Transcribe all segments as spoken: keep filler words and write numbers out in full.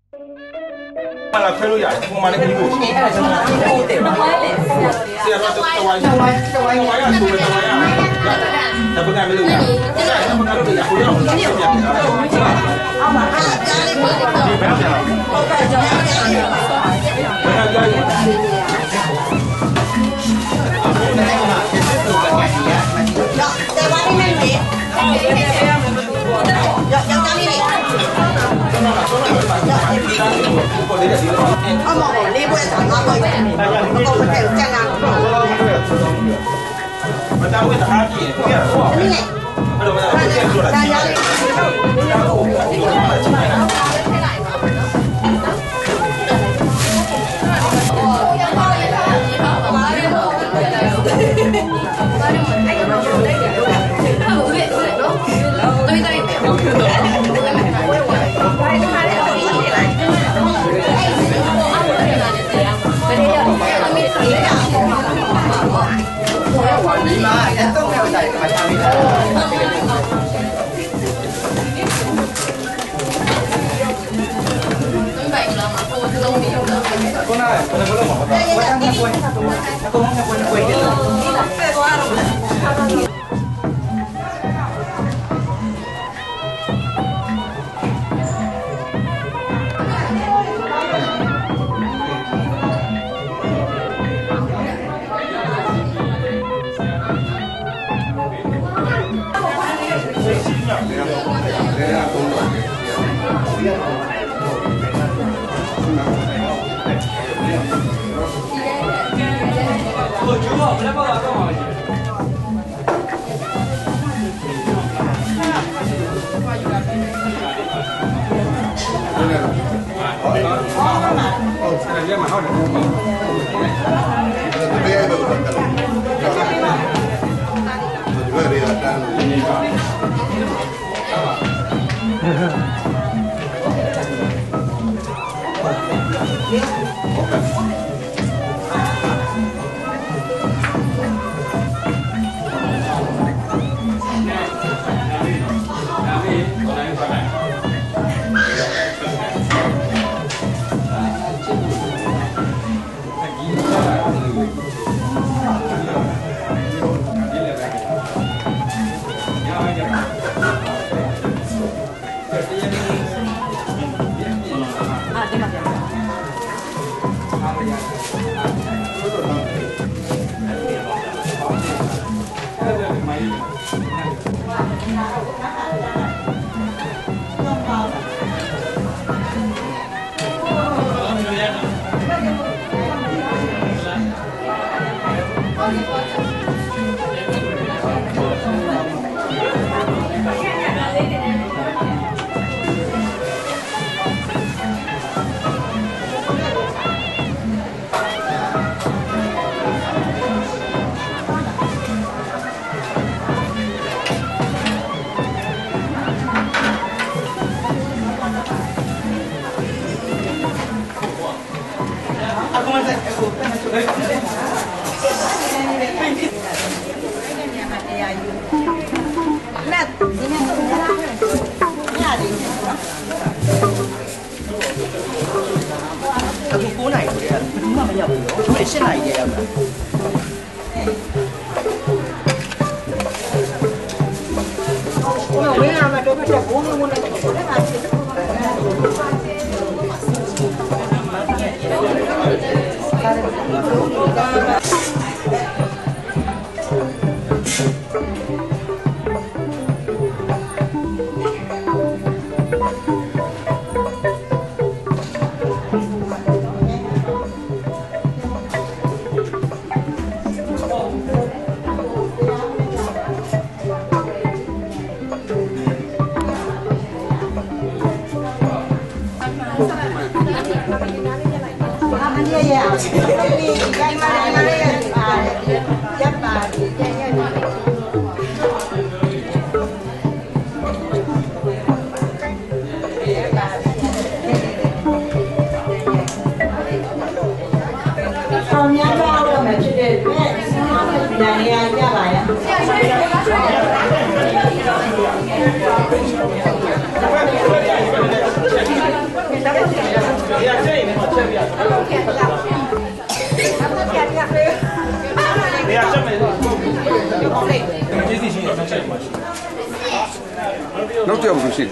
Mà là khơi rồi, không mà nó cũng đủ. Sẽ là tàu quay, tàu quay, tàu quay là tàu quay à. Tapi kan belum ya. Tapi kan belum ya. Aku yang mau siap ya. Di mana ya? Mana jadi? Ông một đi quay thẳng nó rồi, nó còn phải chăng ăn. Mà tao quay thẳng gì? Cái này đúng không? Bây giờ bây giờ tôi là gì? Con này, con này có được một cái. Con đang nghe quên. Con đang nghe quên quên đi rồi. Aku cố này của em, đúng là bây giờ chúng mày sẽ này vậy em. Ủa mấy năm mà tôi phải chặt uống luôn này, rất là Không nhá bao đâu mà chưa được mẹ. Này ra lại á. Hãy subscribe cho kênh Ghiền Mì Gõ để không bỏ lỡ những video hấp dẫn. 你要这一点嘛，这边。你要这么这地形也是这样嘛。 Non ti ho così.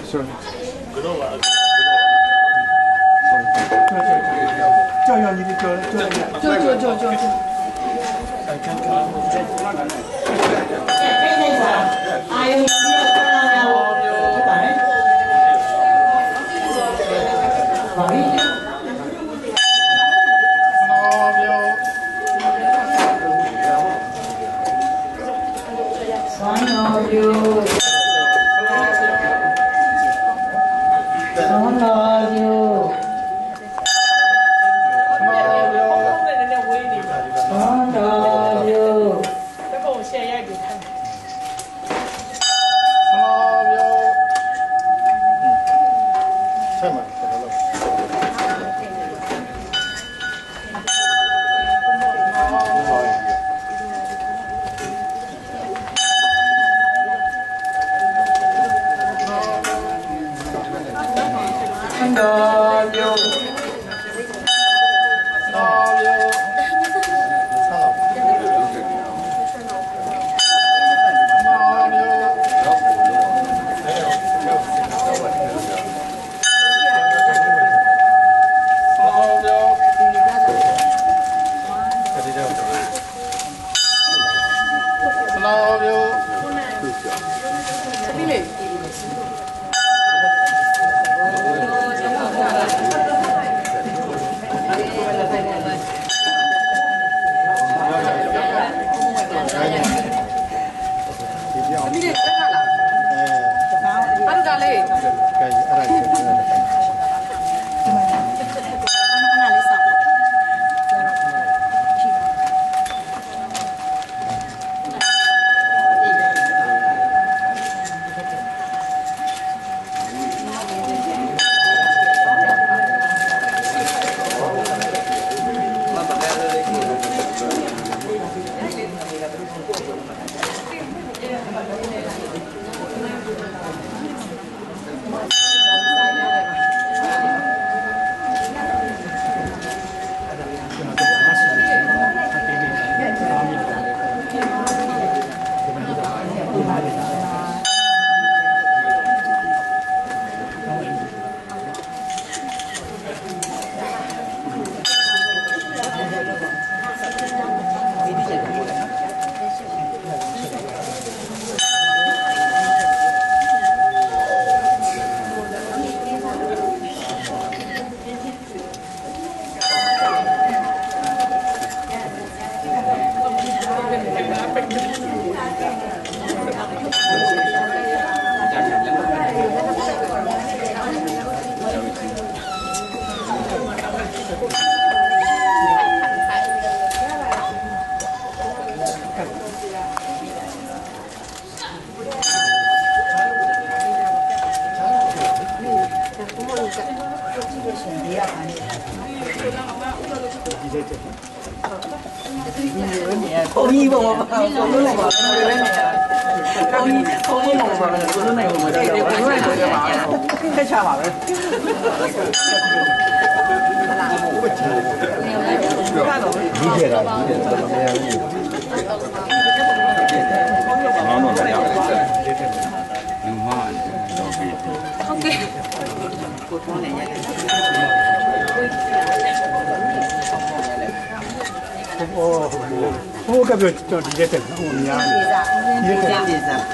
Oh, capito, di che te, non mi ha. Di che te.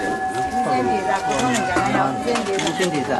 Di che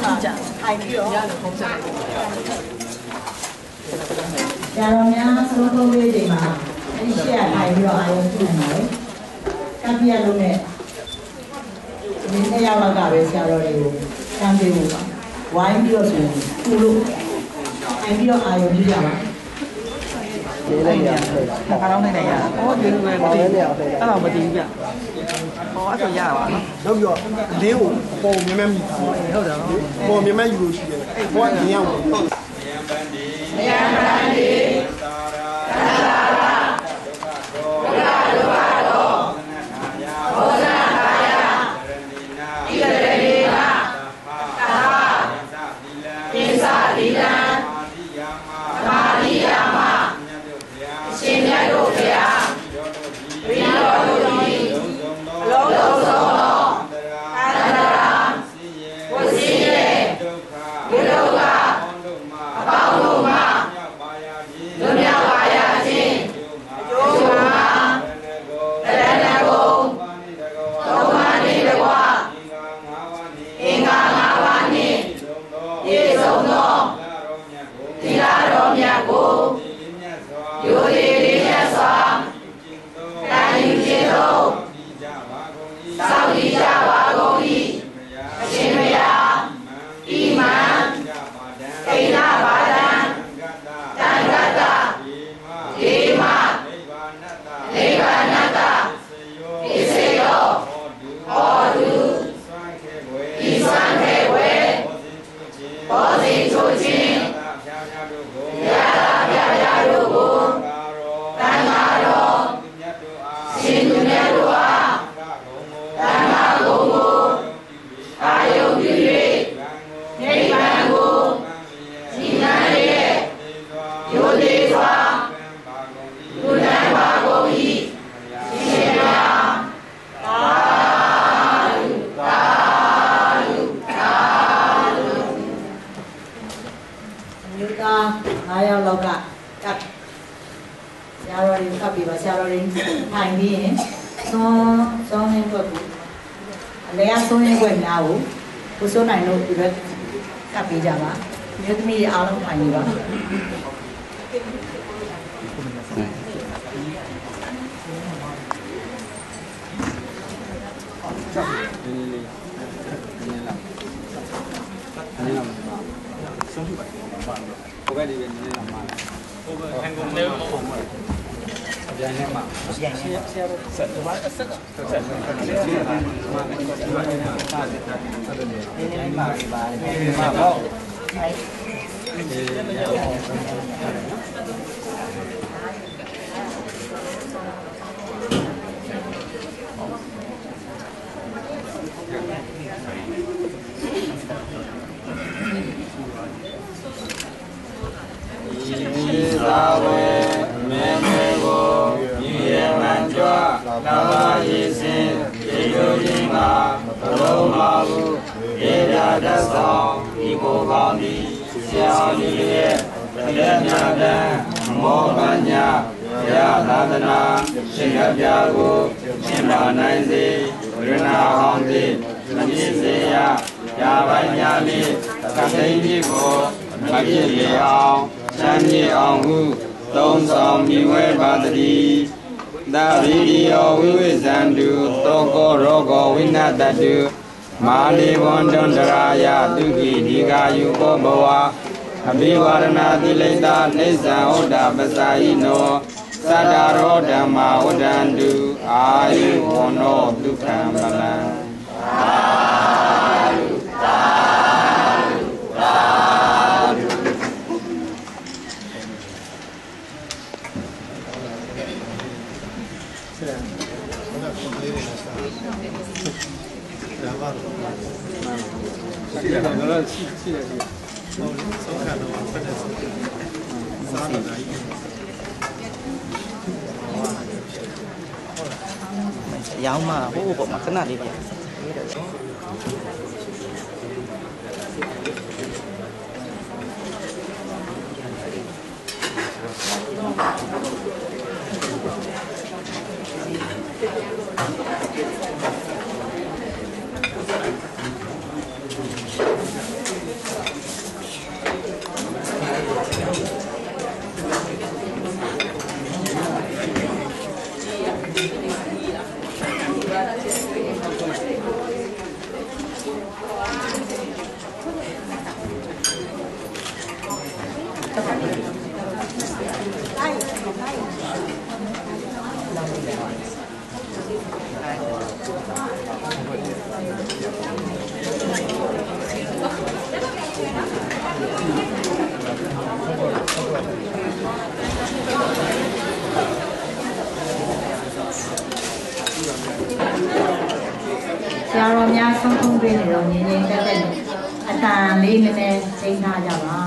မှာထိုင်ပြီးတော့ဆရာတော်များဆုံးဆုံးလေးတွေမှာအဲ့ဒီရှေ့ကထိုင်ပြီးတော့အာရုံပြုနေတယ်။ကပ်ပြလုံးနဲ့ဒီနေ့ရောက်တော့ကပဲဆရာတော်တွေကိုတမ်းပေးဖို့ပါ။ဝိုင်းပြီးတော့ဆိုရင်သူ့လို့ထိုင်ပြီးတော့အာရုံပြုကြပါလေးလိုက်ရအောင်ခါတော့နေနေရ။အော်ဒီလိုပဲမသိဘူး။အဲ့တော့မသိဘူးဗျ။ဟောအဲ့ဆိုရပါတော့နောက်ပြီးတော့လေးကိုအပေါ်မြဲမြဲမိတာဟုတ်တယ်နော်အပေါ်မြဲမြဲယူလို့ရှိတယ်အဲ့ဘောကမြင်အောင်ဟုတ်မယံပန္တိသာရာသာရာဒုက္ခဒုက္ခရောဘောဇနာယာဣတရေနာသပိသသီလံမာရိယာမရှင်မြတ်တို့ဘုရားဝိရောတို့သည်အလုံးစုံသောအန္တရာဝစီရေဒုက္ခဝိရောဂအပေါင်းတို့မှာလွတ်မြောက်ပါရခြင်းအကျိုးမှာတရဏဂုံသုံးပါးနှင့်တကွအင်္ဂါငါးပါးနှင့်ပြည့်စုံသောသီလတော်မြတ်ကိုရိုသေလေးမြတ်စွာတန်ယူခြင်းသို့စောင့်တည်ကြပါကုန်၏အရှင်ဘုရားဣမံကိဏဘာဒံတံဂတ္တဒေမနိဗ္ဗာနတ္တပစ္စယောဟောတုဤစွမ်းခေဝေဘောဇင်ချိုခြင်းယတာပြာရာတို့ကိုတန်ဃာတော်ရှင်သူမြတ်တို့အားတန်ဃာကုံကိုအာယုပြု၍နိဗ္ဗာန်ကိုဤနာရဲ့ရိုသေစွာလူနန်းပါကုန်၏ရှင်ဘုရားသာဓုသာဓုသာဓုမြို့သား၅ယောက်လောက်ကကပ်ဆရာတော်တွေကပ်ပြီးပါဆရာတော်တွေထိုင်ပြီးရင်သွန်းသွန်းရင်းဘက်ကိုအလဲအဆုံးရင်းဘက်များကိုကိုစိုးနိုင်လို့ဒီဘက်ကပ်ပေးကြပါမြို့သမီးတွေအားလုံးထိုင်နေပါဘယ်လိုပဲနည်းနည်းလာမှာဟိုဘယ်ဟန်ကုန်နေမှာပြန်နေမှာပြန်နေဆရာတို့ဆက်တော့အဆက်ကဆက်ဆက်နေနေမှာနည်းနည်းပါပါတယ်မှာပေါ့သာဝေမေမေကိုမြေရမန်ကြွလာပါရေးစဉ်ရေလိုခြင်းကဘလုံးပါဘူးရေရာတဆောင်ဒီကိုကောင်းသည်ဆရာကြီးရဲ့လက်မြတ်တန်မောပညာရသာသနာရှင်ရပြကိုရှင်ပါနိုင်စေဝိရဏဟောင်းသည်မမြင့်စေရရပိုင်းများလေးသတိကြီးကိုမပြည့်ရအောင်ချမ်းမြေအောင်ဟုသုံးဆောင်မြဝဲပါတည်းသာဝိရိယောဝိဝိဇန္တုသောကောရောဂောဝိနတတုမာလီဝန္တန္တရာယတုခိဒီကာယုကောဘဝအဘိဝရဏတိလိတနေဇံဩဒပစာယိနောသတ္တရောဓမ္မာဝဒန္တုအာယုဝနောဒုက္ခံမလံသာဓုသာဓုသာဓုရှိတယ်နော်ရှိရှိတယ်ဟိုဆောက်ခါတော့ဖတ်တယ်စားတော့ဒါကြီးရောင်းမှာဟိုးပေါ့မှာခဏလေးပြရာတော်များဆုံးဆုံးပေးနေတော့ငြိမ်ငြိမ်သက်သက်အတန်လေးနည်းနည်းချိန်ထားကြပါ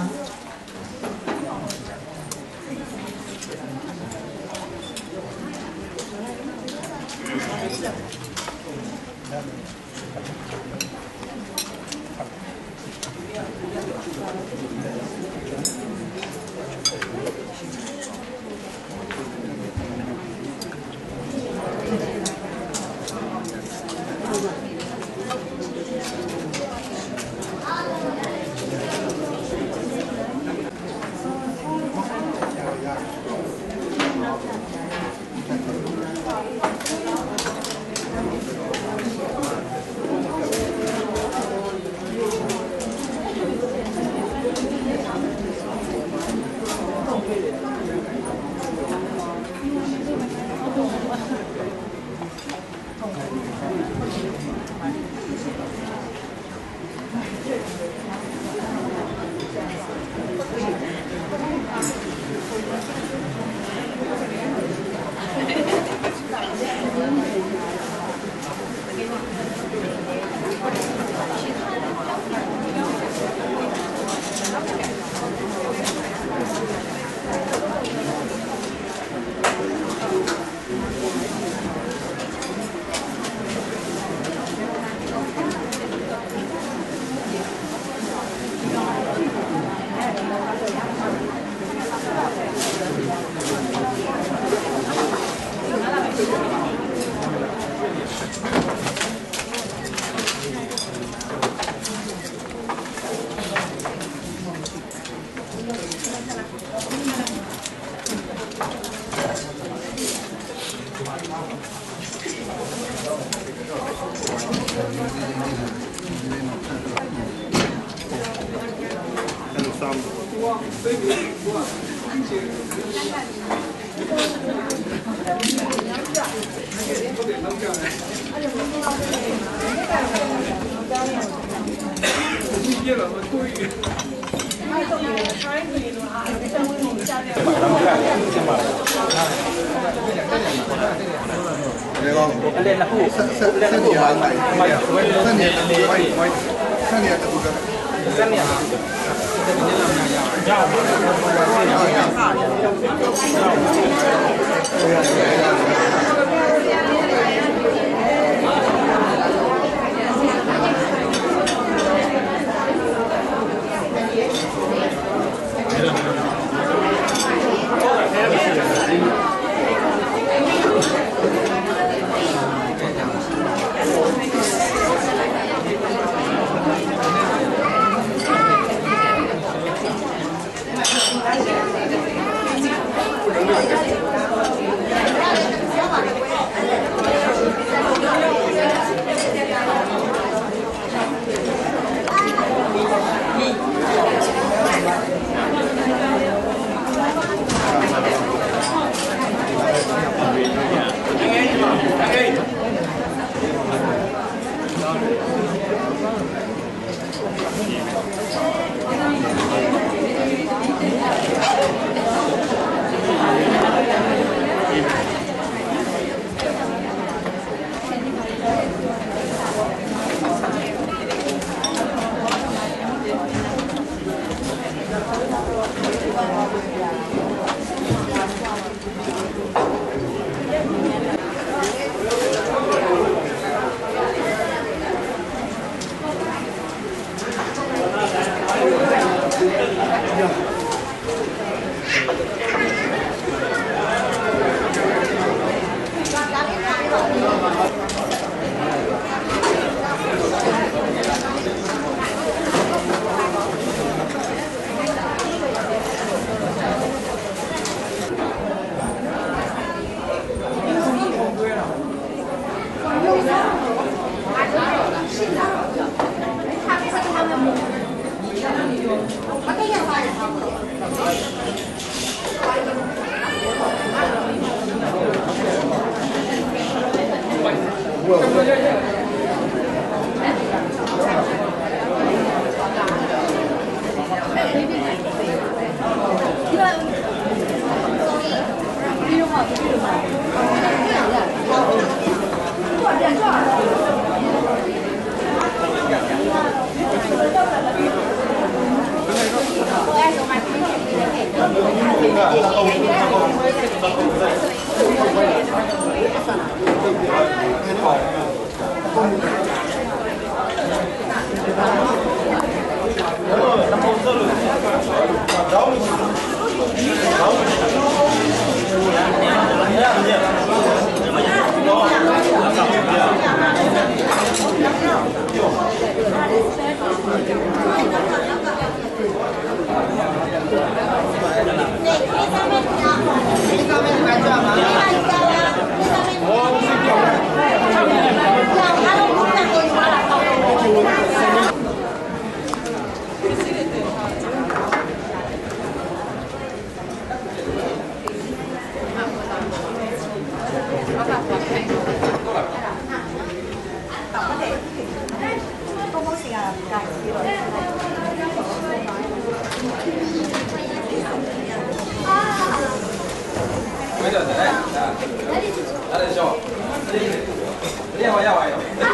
要啊要啊要。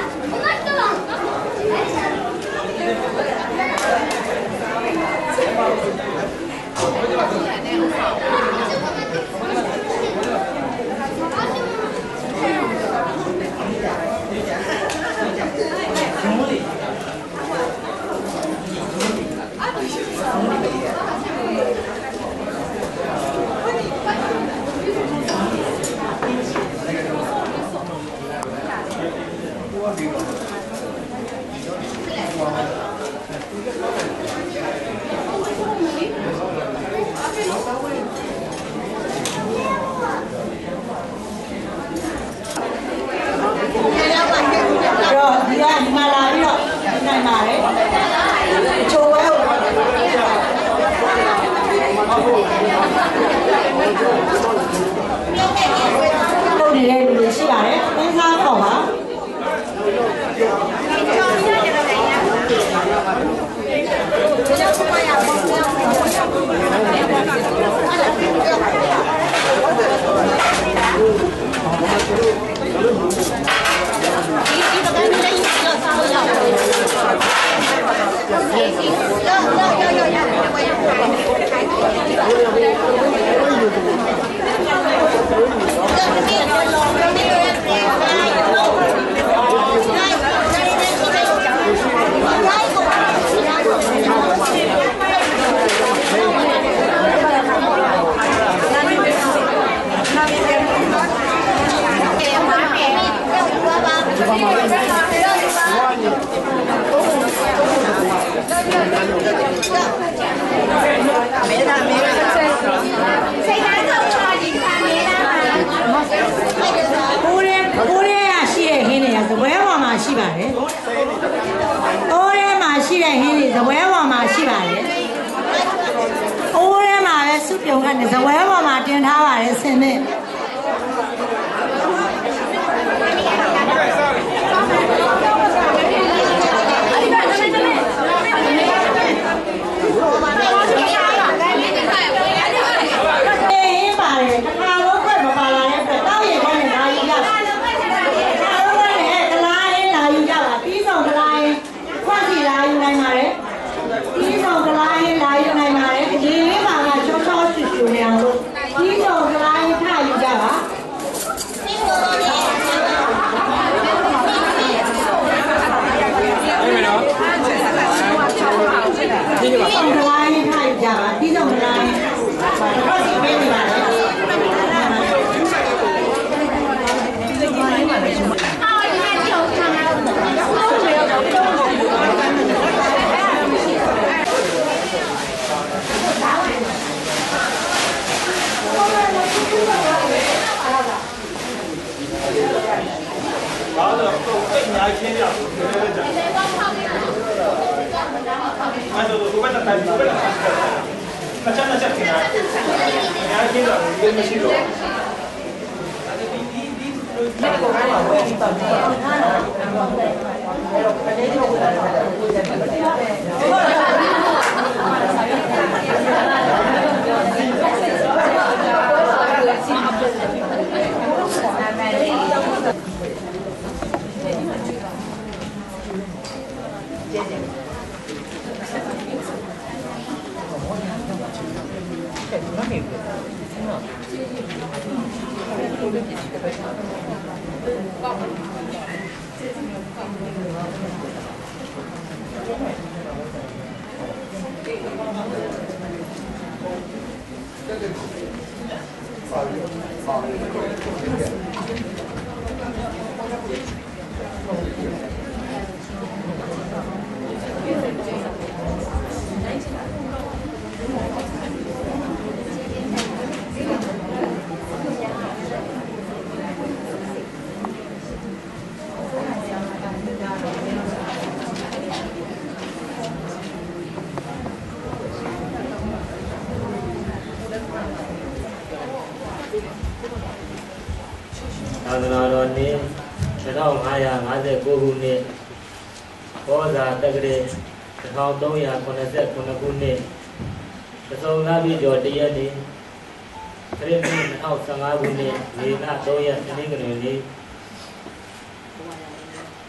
သာသနာတော်နှစ်two thousand five hundred fifty-nineခုနှစ်ဘောဇာတက္ကရာthirteen seventy-nineခုနှစ်ပစုံလပြည့်ကျော်တရက်နေ့ခရစ်နှစ်twenty fifteenခုနှစ်မေလthreeရက်နေ့တနင်္ဂနွေနေ့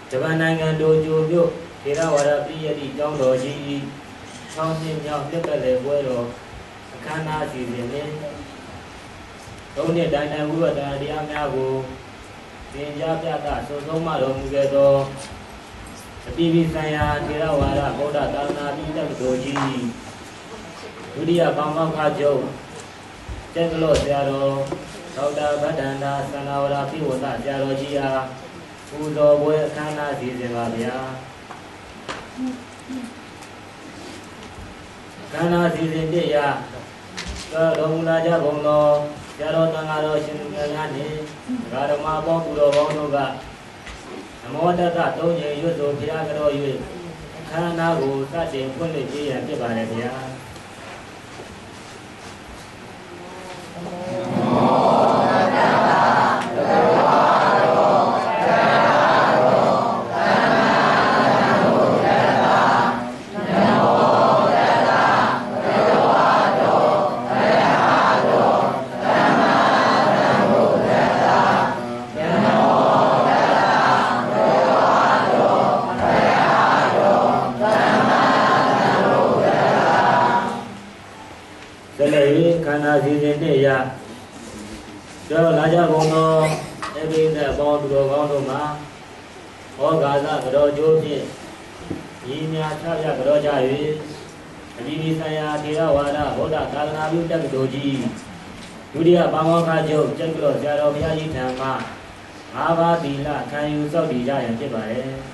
ဂျပန်နိုင်ငံတိုကျိုမြို့ထေရဝါဒပြည့်ရသည့်ကျောင်းတော်ကြီးဆောင်းနှစ်မြောက်နှစ်ပတ်လည်ပွဲတော်အခမ်းအနားအစီအစဉ်နဲ့သုံးနှစ်တိုင်းတိုင်းဝိပဿနာတရားများကိုသင်ကြားပြသဆုံးဆုံးမတော်မူခဲ့သောအပြည်ပြည်ဆိုင်ရာထေရဝါဒဗုဒ္ဓသာသနာပြုတက္ကသိုလ်ကြီးဒုတိယပါမောက္ခချုပ်ကျက်ကလော့ဆရာတော်ဒေါက်တာဗဒ္ဒန္တာသန္တာဝရပိဝတ္တဆရာတော်ကြီးအားပူဇော်ပွဲအခမ်းအနားစီစဉ်ပါဗျာအခမ်းအနားစီစဉ်တဲ့ရာတော်မူလာကြကုန်သောဆရာတော်တန်ဃာတော်ရှင်လူငယ်များနှင့်ဓမ္မပေါင်းသူတော်ကောင်းတို့ကနမောတတသုံးကြိမ်ရွတ်ဆိုဘုရားကြော၍အခမ်းအနားကိုစတင်ဖွင့်လှစ်ပေးရန်ဖြစ်ပါတယ်ဗျာစီစဉ်တဲ့ရာကျော်လာကြကုန်သောအဘိဓမ္မာပေါင်းသူတော်ကောင်းတို့မှာဟောဂါသကတော်ကျိုးဖြင့်ညီများချပြကတော်ကြ၍အပြည်ပြည်ဆိုင်ရာထေရဝါဒဗုဒ္ဓသာသနာပြုတက္ကသိုလ်ကြီးဒုတိယပါမောက္ခချုပ်ကျက်ကလော့ဆရာတော်ဘုရားကြီးထံမှငါးပါးသီလခံယူစောင့်တည်ကြရန်ဖြစ်ပါတယ်။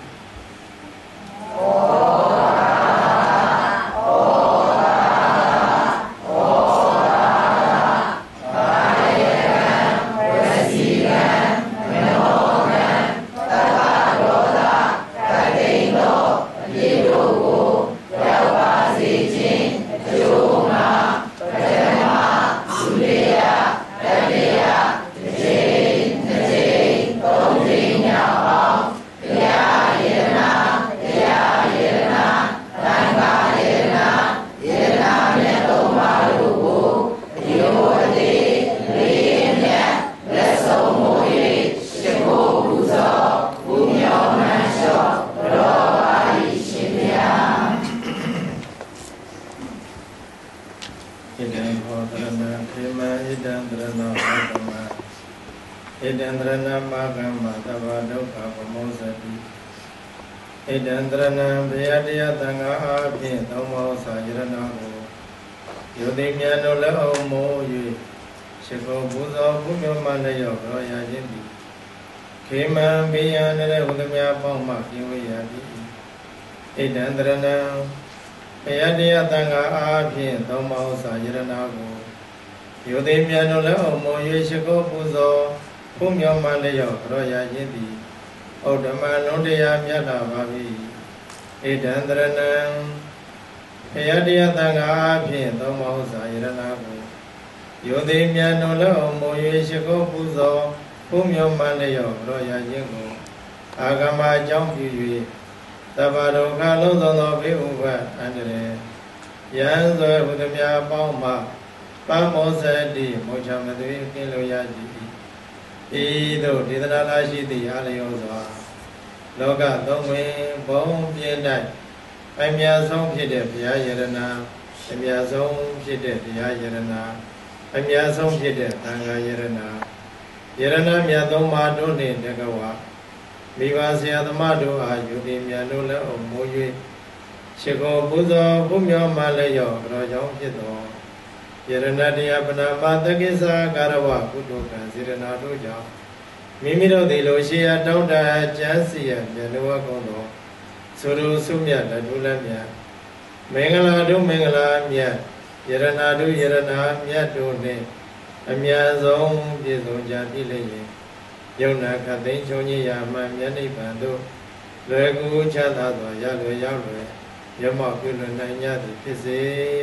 ဣဒံတရဏံဘယတရားသံဃာအားဖြင့်သုံးမောစာယရဏကိုယုတိမြတ်တို့လက်အောင်မိုး၍ရှိခိုးပူဇော်ပူမြတ်မှလည်းရောက်ကြောရခြင်းသည်ခေမံဘေးရန်တဲ့ဝိသမြပေါင်းမှပြင်းဝေရသည်ဣဒံတရဏံဘယတရားသံဃာအားဖြင့်သုံးမောစာယရဏကိုယုတိမြတ်တို့လက်အောင်မိုး၍ရှိခိုးပူဇော်ပူမြတ်မှလည်းရောက်ကြောရခြင်းသည်ဩဓမ္မလုံးတရားမြတ်လာပါပြီဣဒံတရဏံဘုရားတရားသံဃာအဖြစ်သုံးပါးဥစ္စာယရဏကိုယောသိမြတ်တော်လည်းအောင်မိုး၍ရှိခိုးပူဇော်ဘုမြောမှန်လျော့ရောရခြင်းကိုအာဂမအကြောင်းပြု၍သဗ္ဗဒုက္ခလုံးစုံသောဘေးဥပအန္တရာယ်ယံဆွဲဘုဒ္ဓမြတ်ပေါင်းမှပမောစတိမောချမသွေကင်းလို့ရကြည်ဤသို့ဒေသနာလာရှိသည့်အားလျောစွာလောကသုံးဝင်ဘုံပြည့်၌အမြတ်ဆုံးဖြစ်တဲ့ဘုရားယရဏအမြတ်ဆုံးဖြစ်တဲ့တရားယရဏအမြတ်ဆုံးဖြစ်တဲ့သံဃာယရဏယရဏမြတ်သုံးပါးတို့နှင့်တကဝမိဘဆရာသမားတို့အားယူသည်မြတ်တို့လည်းအမိုး၍ရှိခိုးပူဇော်ဘုမြောမှလည်းရောက်ကြောကြောင့်ဖြစ်သောယရဏတရားပဏာမတက္ကိသကာရဝကုတုကံစေရနာတို့ကြောင့်မိမိတို့သည်လိုရှိရာတောင်းတကျမ်းစီရမြတ်တော်ကုံတော်သုရုစုမြတ်တို့လည်းမြတ်မင်္ဂလာတို့မင်္ဂလာမြတ်ယရဏတို့ယရဏမြတ်တို့နှင့်အမြတ်ဆုံးပြည့်စုံကြပြီလေယုံနာခသိန်းချုံကြီးရာမှမြတ်နိဗ္ဗာန်သို့လွယ်ကူချမ်းသာစွာရလွယ်ရောက်လွယ်ရမောက်ပြုလွန်နိုင်ကြသည်ဖြစ်စေ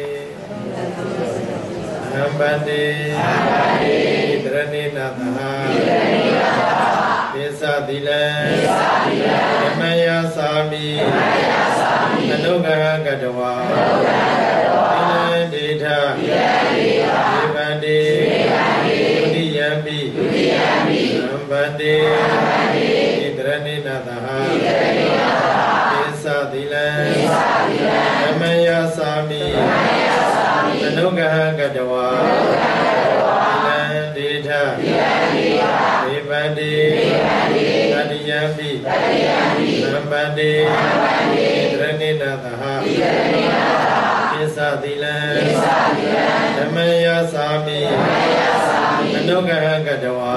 နံပါတ်တေတရဏိနာသဟာပိသတိလံဓမ္မယသာမိအနုဂဟကတဝါသီလံဒေထဒေဗန္တိဒုတိယံပိနံပါတ်တေတရဏိနာ Nataha Kesa Dilan Namaya Sami Anugaha Gadawa Dilan Dita Devandi Kadiyambi Nambandi Rani Nataha Kesa Dilan Namaya Sami Anugaha Gadawa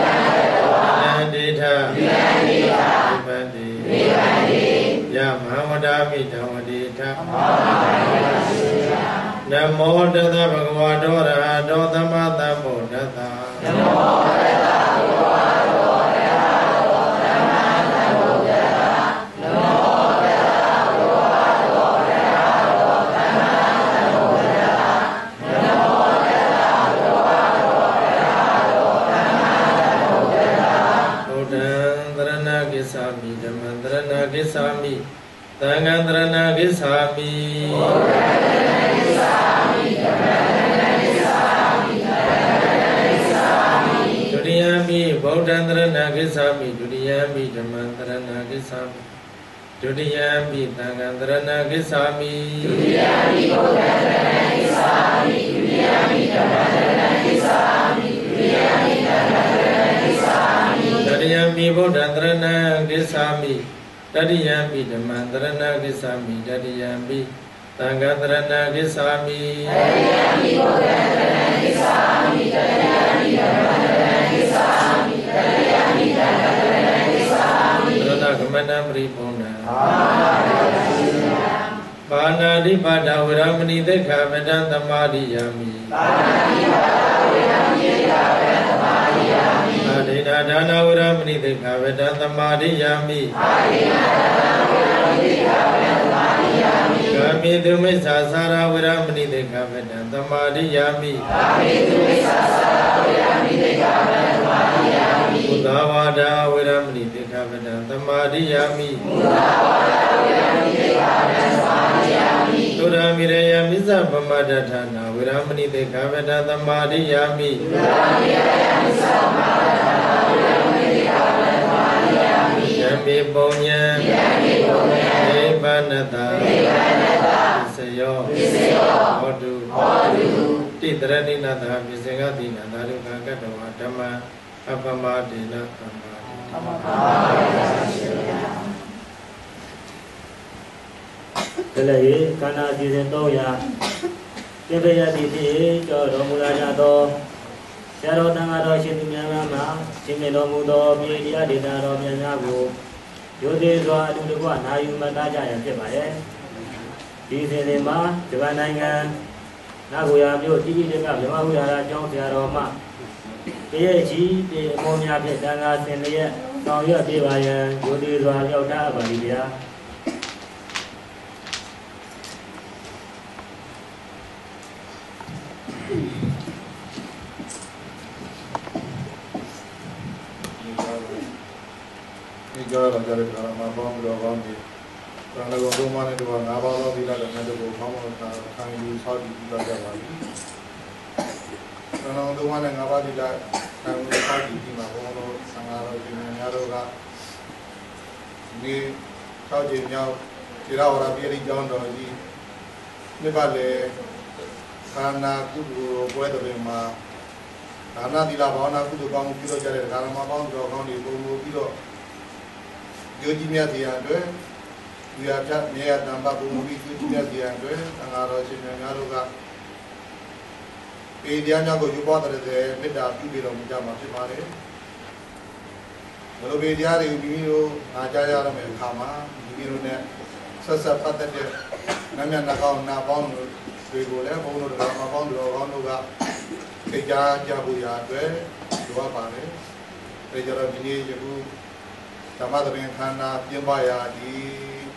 Dita Devandi Ya Mahamadami Dawadita Namo Tata Bhagavato Arahato Samma Sambuddhassa Namo Tata Bhagavato Arahato Samma Sambuddhassa Namo Tata Bhagavato Arahato Samma Sambuddhassa Namo Tata Bhagavato Arahato Samma Sambuddhassa Buddhaṃ Dharana Gissami Dhammam Dharana Gissami Sanghaṃ Dharana Gissami Dudiyami Buddhaṃ Dharana Gissami Dudiyami Dhammam Dharana Gissami Dudiyami Sanghaṃ Dharana Gissami Dudiyami Buddhaṃ Dharana Gissami Dudiyami Dhammam Dharana Gissami Dudiyami Sanghaṃ Dharana Gissami Dudiyami Buddhaṃ Dharana Gissami Dudiyami Dhammam Dharana Gissami Dudiyami Sanghaṃ Dharana Gissami Dudiyami Buddhaṃ Dharana Gissami Dudiyami Dhammam Dharana Gissami Dudiyami Sanghaṃ Dharana Gissami Dharana Kamana Paripurna Panadi Pada Viramani Dekha Vedam Tamadiyami Panadi Pada Viramani Dekha Vedam Tamadiyami Adina Dana Viramani Dekha Vedam Tamadiyami Adina Dana Viramani Dekha Vedam Tamadiyami Kami Dume Sasara Viramani Dekha Vedam Tamadiyami Kami Dume Sasara Viramani Dekha Vedam Tamadiyami Udavada Viramani Dekha Vedam Tamadiyami Udavada Viramani Dekha Vedam Tamadiyami Duramireya Misa Pamadatana Viramani Dekha Vedam Tamadiyami Duramireya Misa Pamadatana Viramani Dekha Vedam Tamadiyami Yami Bonya Yami Bonya Devanata Devanata Visayo Visayo Hodu Hodu Titrani Nata Visenga Dina Daru Kakadawa Dhamma Appamadina Appamadina တလည်းခန္ဓာအစီအစဉ် သုံးရာ ပြည့်ပြည့်ရသည့်ဖြစ်ကြောတော်မူလာကြသောဆရာတော်တန်ခါတော်ရှင်သူများများမှာရှင်မြတ်တော်မူသောမြေတရားဒေသတော်များများကိုရိုသေစွာအတူတကွနာယူမှတ်သားကြရန်ဖြစ်ပါရဲ့ဒီအစဉ်စဉ်မှာဂျပန်နိုင်ငံနာဂိုယာမြို့တိတိကျကျမြမဝိဟာရကျောင်းဆရာတော်မှတရဲ့ကြီးတေအမောများဖြင့်တန်ခါဆင်လျက်ဆောင်ရွက်ပေးပါရန်ရိုသေစွာရောက်တာပါလိဗျာ Jara jara jara mabang mabang di, karena kalau mana itu orang abang orang tidak ada nanti kalau kamu kami di saudi tidak ada lagi. Karena untuk mana abang tidak kami di saudi di mabang orang sangat di mana ada orang ini saudi nyau tidak orang biar di jauh dah di, ni balik karena aku buat apa mah karena tidak bawa aku tu kamu kilo jara karena mabang jauh kamu di kamu kilo Joji miat dia tu, dia cak miat nampak bumi joji miat dia tu, angaro sini angaro ka. Dia nya ko jumpa terus beda tu bila macam macam mana. Kalau dia hari ini lo ajar orang yang kama, ini lo ni sesat pada dia, namanya nak kau nak pun boleh, pun lo nak pun lo kau lo ka kerja jago ya tu, dua pane, kerja orang ini jago. Sama dengan karena jembaya di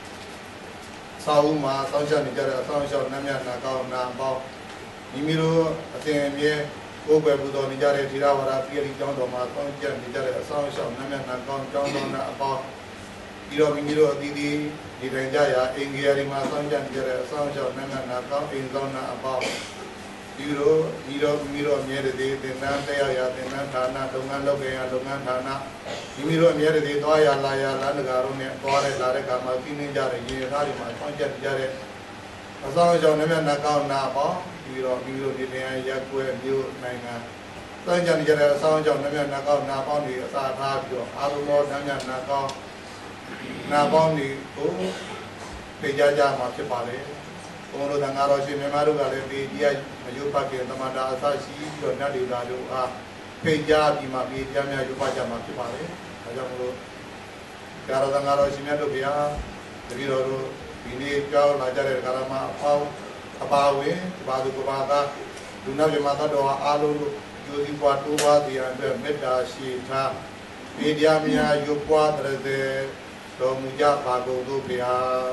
Sauma, Sausha Nijara, Sausha Namya Nakau Nambau, Nimiru, Athemie, Obe Budo Nijare, Tirawara, Pieri Jondoma, Sausha Nijara, Sausha Namya Nakau, Jondona about Iro Mimiru Didi, Nijaya, Ingiarima, Sausha Nijara, Sausha Namya Nakau, in Zona about Biro, Biro, Biro, Mary, the Nantaya, the Nantana, Lungan Logan, Lungan Tana, Biro, Mary, the Toya, Laya, Lanagaron, Kore, Lareka, Martini Jare, Yari, my Ponja Jare. As long as you're never Nakao Napa, Biro, Biro, the Yaku, and you, Nanga. Sanjan Jare, Sound John, never Nakao Napa, the Satabio, Alumo, Nanya Nakao, Naponi, Pejaja, Machipale. Oro Dangaro, Memaru, Dia, Mayupaki, and Tamada, Sashi, or Nadi Dadu, Peja, Pima, Jamia, Yupaja, Makipale, Ajamu, Kara Dangaro, Simeto Bia, the Viro, Vini, Pao, Najare, Karama, Pau, Apawe, Badu Kubata, Dunavi Matado, Alu, Judy Patuba, the under Meda, Shita, Mediamia, Yupua, the Muja, Pago, Dubia.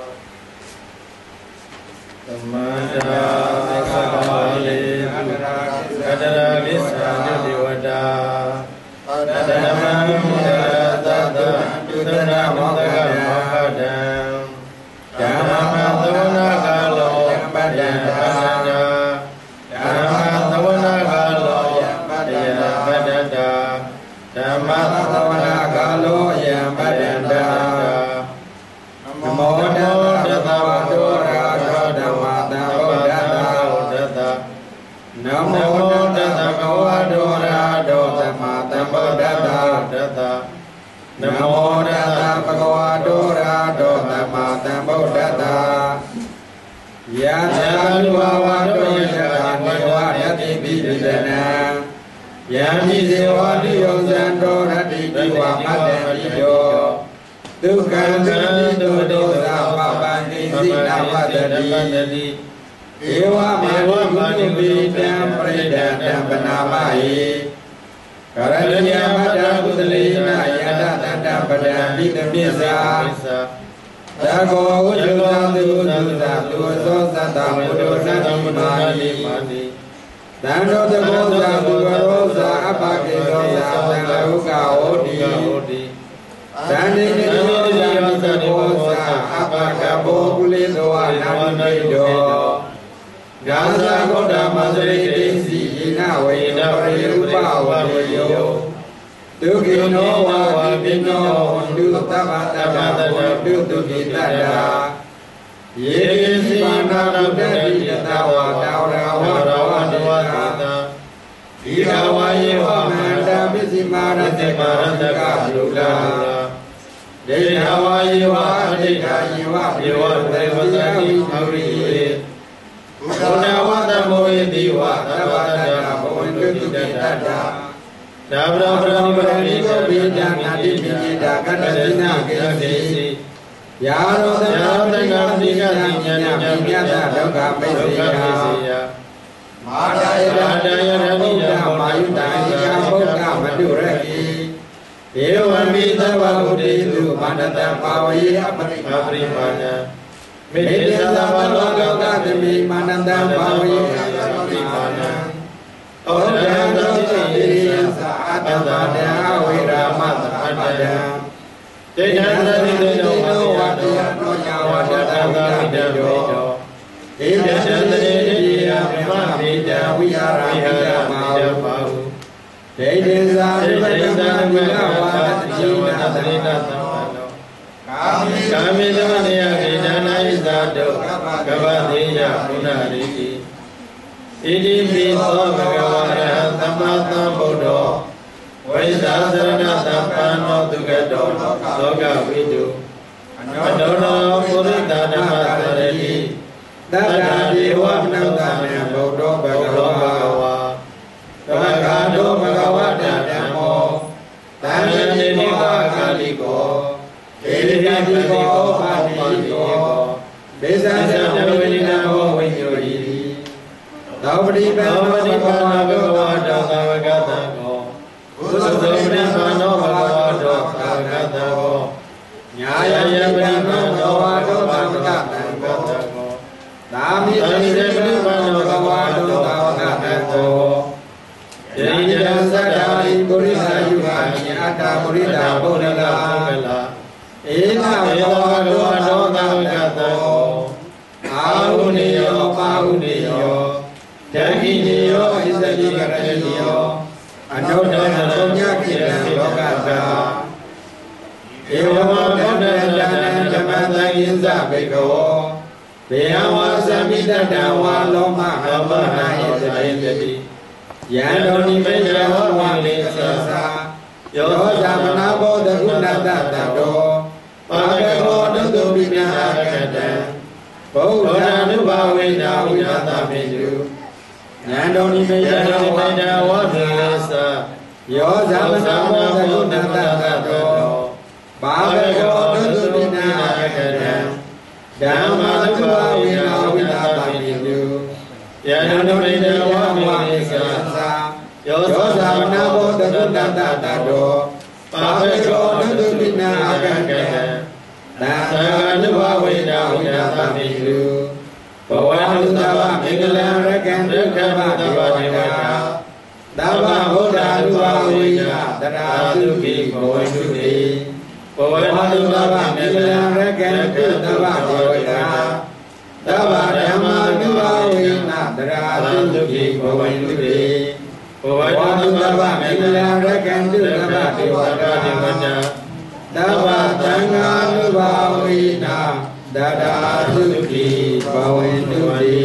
Samada Sakali Kadara Visa Divada Adama Mudara Tata Yudana Mokada Yama Tavana Kalo Yambadada Yama Tavana Kalo Yambadada Yama Tavana Kalo Yambadada Namo Dhamma Dora Namo Tassa Bhagavata Arahato Samma Namo Tassa Bhagavato Arahato Samma Yata Bhagavato Yata Yati Bidana Yami Sevati Yosanto Rati Diwa Madani Yo Dukkan Santo Dosa Babandi Sita Padadi Ewa Mani Bidam Predam Panamai Karanya Mada Budalina Yada Tata Padam Bidamisa Dago Ujuta Dusa Duso Sata Mudosa Mani Dando Dagosa Dugarosa Apake Dosa Tanaruka Odi Dani Nidosa Nidosa Apaka Bokule Doa Nami Do Gaza Goda Mazare Desi Ina Weda Rupa Wayo Tukino Wabino Undu Tabata Undu Tukitada Yesi Mana Budadi Tawa Taura Wada Wada Ika Waye Wamanda Bisimara Temara Takadula Dena Waye Wadika Yiwa Yiwa Devasati Mauri Una Wada Moe Diwa Tabata Undu Tukitada Dabra Brahmi Bida Nadi Bida Kadasina Gesi Yaro Yaro Gamika Nyanya Nyanya Doga Mesia Madaya Madaya Rania Mayuda Yaboga Maduraki Ewa Mita Babudidu Manata Pawi Aprimana Medisa Lavaloga Gadami Mananda Pawi Aprimana Oda Dodi Saata Wira Mata Tejana Nido Wadu Noya Wada Video Ida Chandriya Mamida Vihara Vihara Mau Tejana Vihara Vihara Jina Trina Samano Kami Damaniya Vidana Izado Kavadiya Punariki Idi Viso Bhagavara Samata Buddho Vaisasarana Sampano Dugato Soga Vidu Adono Purita Namasarati Dada Dewa Namdana Buddho Bhagava Bhagavado Bhagavata Dhammo Dana Niva Kaliko Kedikatiko Padiko Besasa Dhavinina Vinyori Dhaudi Bhagavata Bhagavata Bhagavata Usubri Mano Bhagavato Bhagavato Nyaya Brahmano Bhagavato Nami Sri Mano Bhagavato Bhagavato Jaya Sadari Purisa Yugani Atta Purita Purila Ena Bhagavato Bhagavato Ahuniyo Ahuniyo Jagini နုတ္တရပုညကိတံလောကတာဧဝမောဗုဒ္ဓဒါနံဓမ္မသံယင်းစဘိက္ခဝေဘေယဝါသမိတတံဝါလောမဟမနာဣသရေတတိယံတောနိမေယဝဝလေသသယောသမနာဘောဓကုဏတတတောပါကကောတုတုပိညာကတံဗုဒ္ဓ ानु ဘာဝေနာဝိရသမေတုဉာဏ်တော်နိမေယဝဝေနာဝသေသယောသမနာဘောဓကုဏတတတောပါကကောတုတုပိညာကတံဓမ္မာတုဘာဝေနာဝိရသမေတုယံတော်နိမေယဝဝေသယောသမနာဘောဓကုဏတတတောပါကကောတုတုပိညာကတံသာသနုဘဝေဒဝိဒသမိတုဘဝတုသဗ္ဗမင်္ဂလံရကံဒုက္ခဘဒေဝဒေဝတာသဗ္ဗဗုဒ္ဓ ानु ဘာဝေဒတရာသုခိဘဝေတုတိဘဝတုသဗ္ဗမင်္ဂလံရကံဒုက္ခဘဒေဝတာသဗ္ဗဓမ္မာ ानु ဘာဝေနတရာသုခိဘဝေတုတိဘဝတုသဗ္ဗမင်္ဂလံရကံဒုက္ခဘဒေဝတာသဗ္ဗသံဃာ ानु ဘာဝေနတရာသုခိဘဝေတုတိ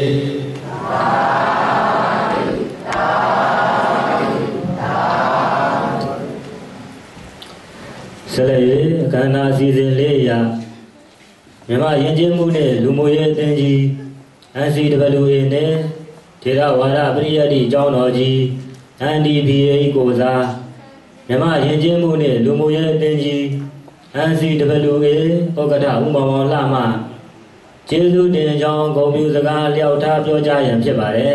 ဆက်လက်၍အခမ်းအနားအစီအစဉ်လေးအရာမြန်မာယဉ်ကျေးမှုနဲ့လူမှုရေးအသင်းကြီး အန် စီ ဒဘလယူ အေ နဲ့ထေရဝါဒပရိယတ္တိကျောင်းတော်ကြီး အန် ဒီ ဘီ အေ ကိုစားမြန်မာယဉ်ကျေးမှုနဲ့လူမှုရေးအသင်းကြီး အန် စီ ဒဘလယူ အေ ဥက္ကဋ္ဌဦးမောင်မောင်လှမှကျေးဇူးတင်ကြောင်းဂုဏ်ပြုစကားလျှောက်ထားပြောကြားရန်ဖြစ်ပါတယ်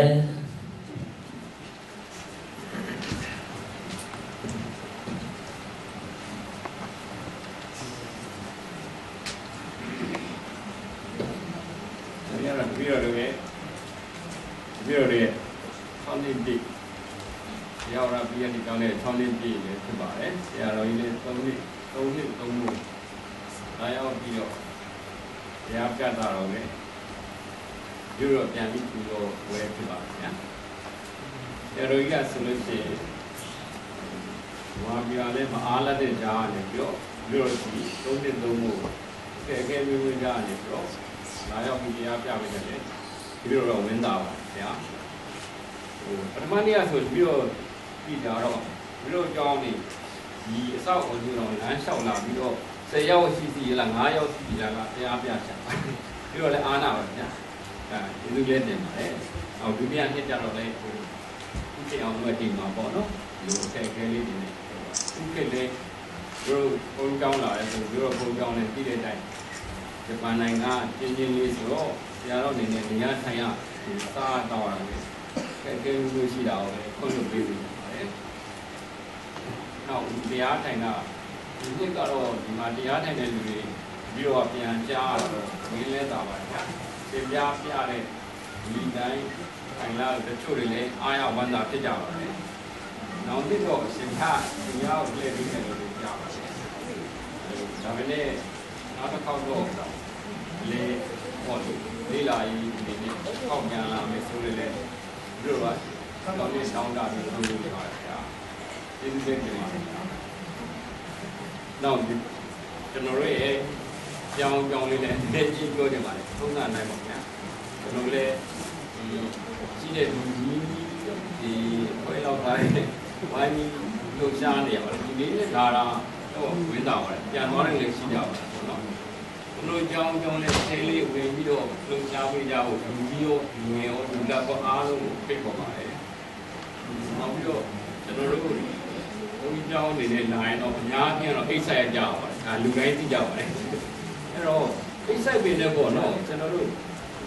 ပြီးတော့လည်းပြီးတော့လည်းဆောင်းနေပြီရောက်လာပြီးဒီကောင်းတဲ့ဆောင်းနေပြီလည်းဖြစ်ပါတယ်ဆရာတော်ကြီးလည်းသုံးနှစ်သုံးနှစ်သုံးမှုလာရောက်ပြီးတော့ဆရာပြတာတော့လေယူတော့ပြန်ပြီးပြီးတော့ဝယ်ဖြစ်ပါဗျာဆရာတော်ကြီးကဆိုလို့ရှိရင်ဝါပြလည်းမအားလက်တဲ့ကြားနေပြီးတော့ယူတော့ဒီသုံးနှစ်သုံးမှုကဲကဲမျိုးမျိုးကြားနေပြီးတော့လာရောက်ပြီးတရားပြပေးတယ်ဒီလိုတော့ဝင်တာပါဗျာဟိုပထမနေ့ကဆိုပြီးတော့ပြီးကြတော့ပြီးတော့ကြောင်းနေဒီအဆောက်အဦတော်လမ်းလျှောက်လာပြီးတော့ဆယ်ယောက်ရှိစီလားငါးယောက်ရှိလားကတရားပြချင်ပါပြီးတော့လည်းအားနာပါဗျာအဲဒီလိုလဲတင်ပါတယ်အော်ဒုတိယနှစ်ကျတော့လည်းဟိုဥစ္စာအောင်လို့တင်မှာပေါ့နော်ဒီလိုဆယ်ခဲလေးတင်နေဥက္ကလေးတို့ဘုံကြောင်းလာတယ်ဆိုပြီးတော့ဘုံကြောင်းနဲ့ပြီးတဲ့အတိုင်းဂျပန်နိုင်ငံကချင်းချင်းလေးဆိုတော့ဆရာတော်နေနေနေရာထိုင်ရဒီစားတော့ရတယ်ကဲကဲလို့ရှိတာကိုလည်းခွင့်လွှတ်ပေးပြီးပါတယ်။နောက်တရားထိုင်ကဒီနှစ်ကတော့ဒီမှာတရားထိုင်တဲ့လူတွေပြီးတော့ပြန်ကြားတော့မင်းလဲတာပါဗျာ။သင်ပြပြတဲ့ဒီတိုင်းထိုင်လာတချို့တွေလည်းအားရဝမ်းသာဖြစ်ကြပါတယ်။နောက်တစ်တော့အရှင်ခါဒီရောက်လက်ပြီးတယ်လို့ကြားပါတယ်။ဒါပေမဲ့နောက်တစ်ခေါက်တော့လေဟောလေးလာရေးဒီနေ့ပေါက်ပြန်လာမယ်ဆိုရင်လည်းဒီလိုပါတော့ဒီဆောင်းတာပြီးလုပ်လို့ပါဗျာဒီလိုတင်ပါဗျာနောက်ကျွန်တော်တို့ရဲ့ကြောင်းကြောင်းလေးလည်းလက်ကြည့်ပြောနေပါတယ်သုံးနာနိုင်ပါဗျာကျွန်တော်လည်းကြီးတဲ့လူကြီးဒီခွဲလောက်ထားတဲ့ဝိုင်းပြီးလှုပ်ရှားနေရပါတယ်ဒီနေ့လည်းဒါတော့ဝင်တာပါတယ်ပြန်သွားတယ်လည်းရှိကြပါတယ်နော်ဘုလိုကြောင်းကြောင်းနဲ့ဆဲလေးဝင်ပြီးတော့လှုပ်ရှားပေးကြဖို့လူကြီးရောလူငယ်ရောလူလက်ကောအားလုံးကိုဖိတ်ခေါ်ပါတယ်။နောက်ပြီးတော့ကျွန်တော်တို့ဘုန်းကြီးကြောင်းနေတဲ့နိုင်တော့အများကြီးတော့အိတ်ဆက်ရကြပါတယ်။ဒါလူတိုင်းသိကြပါတယ်။အဲ့တော့အိတ်ဆက်ပင်နဲ့ပေါ့နော်ကျွန်တော်တို့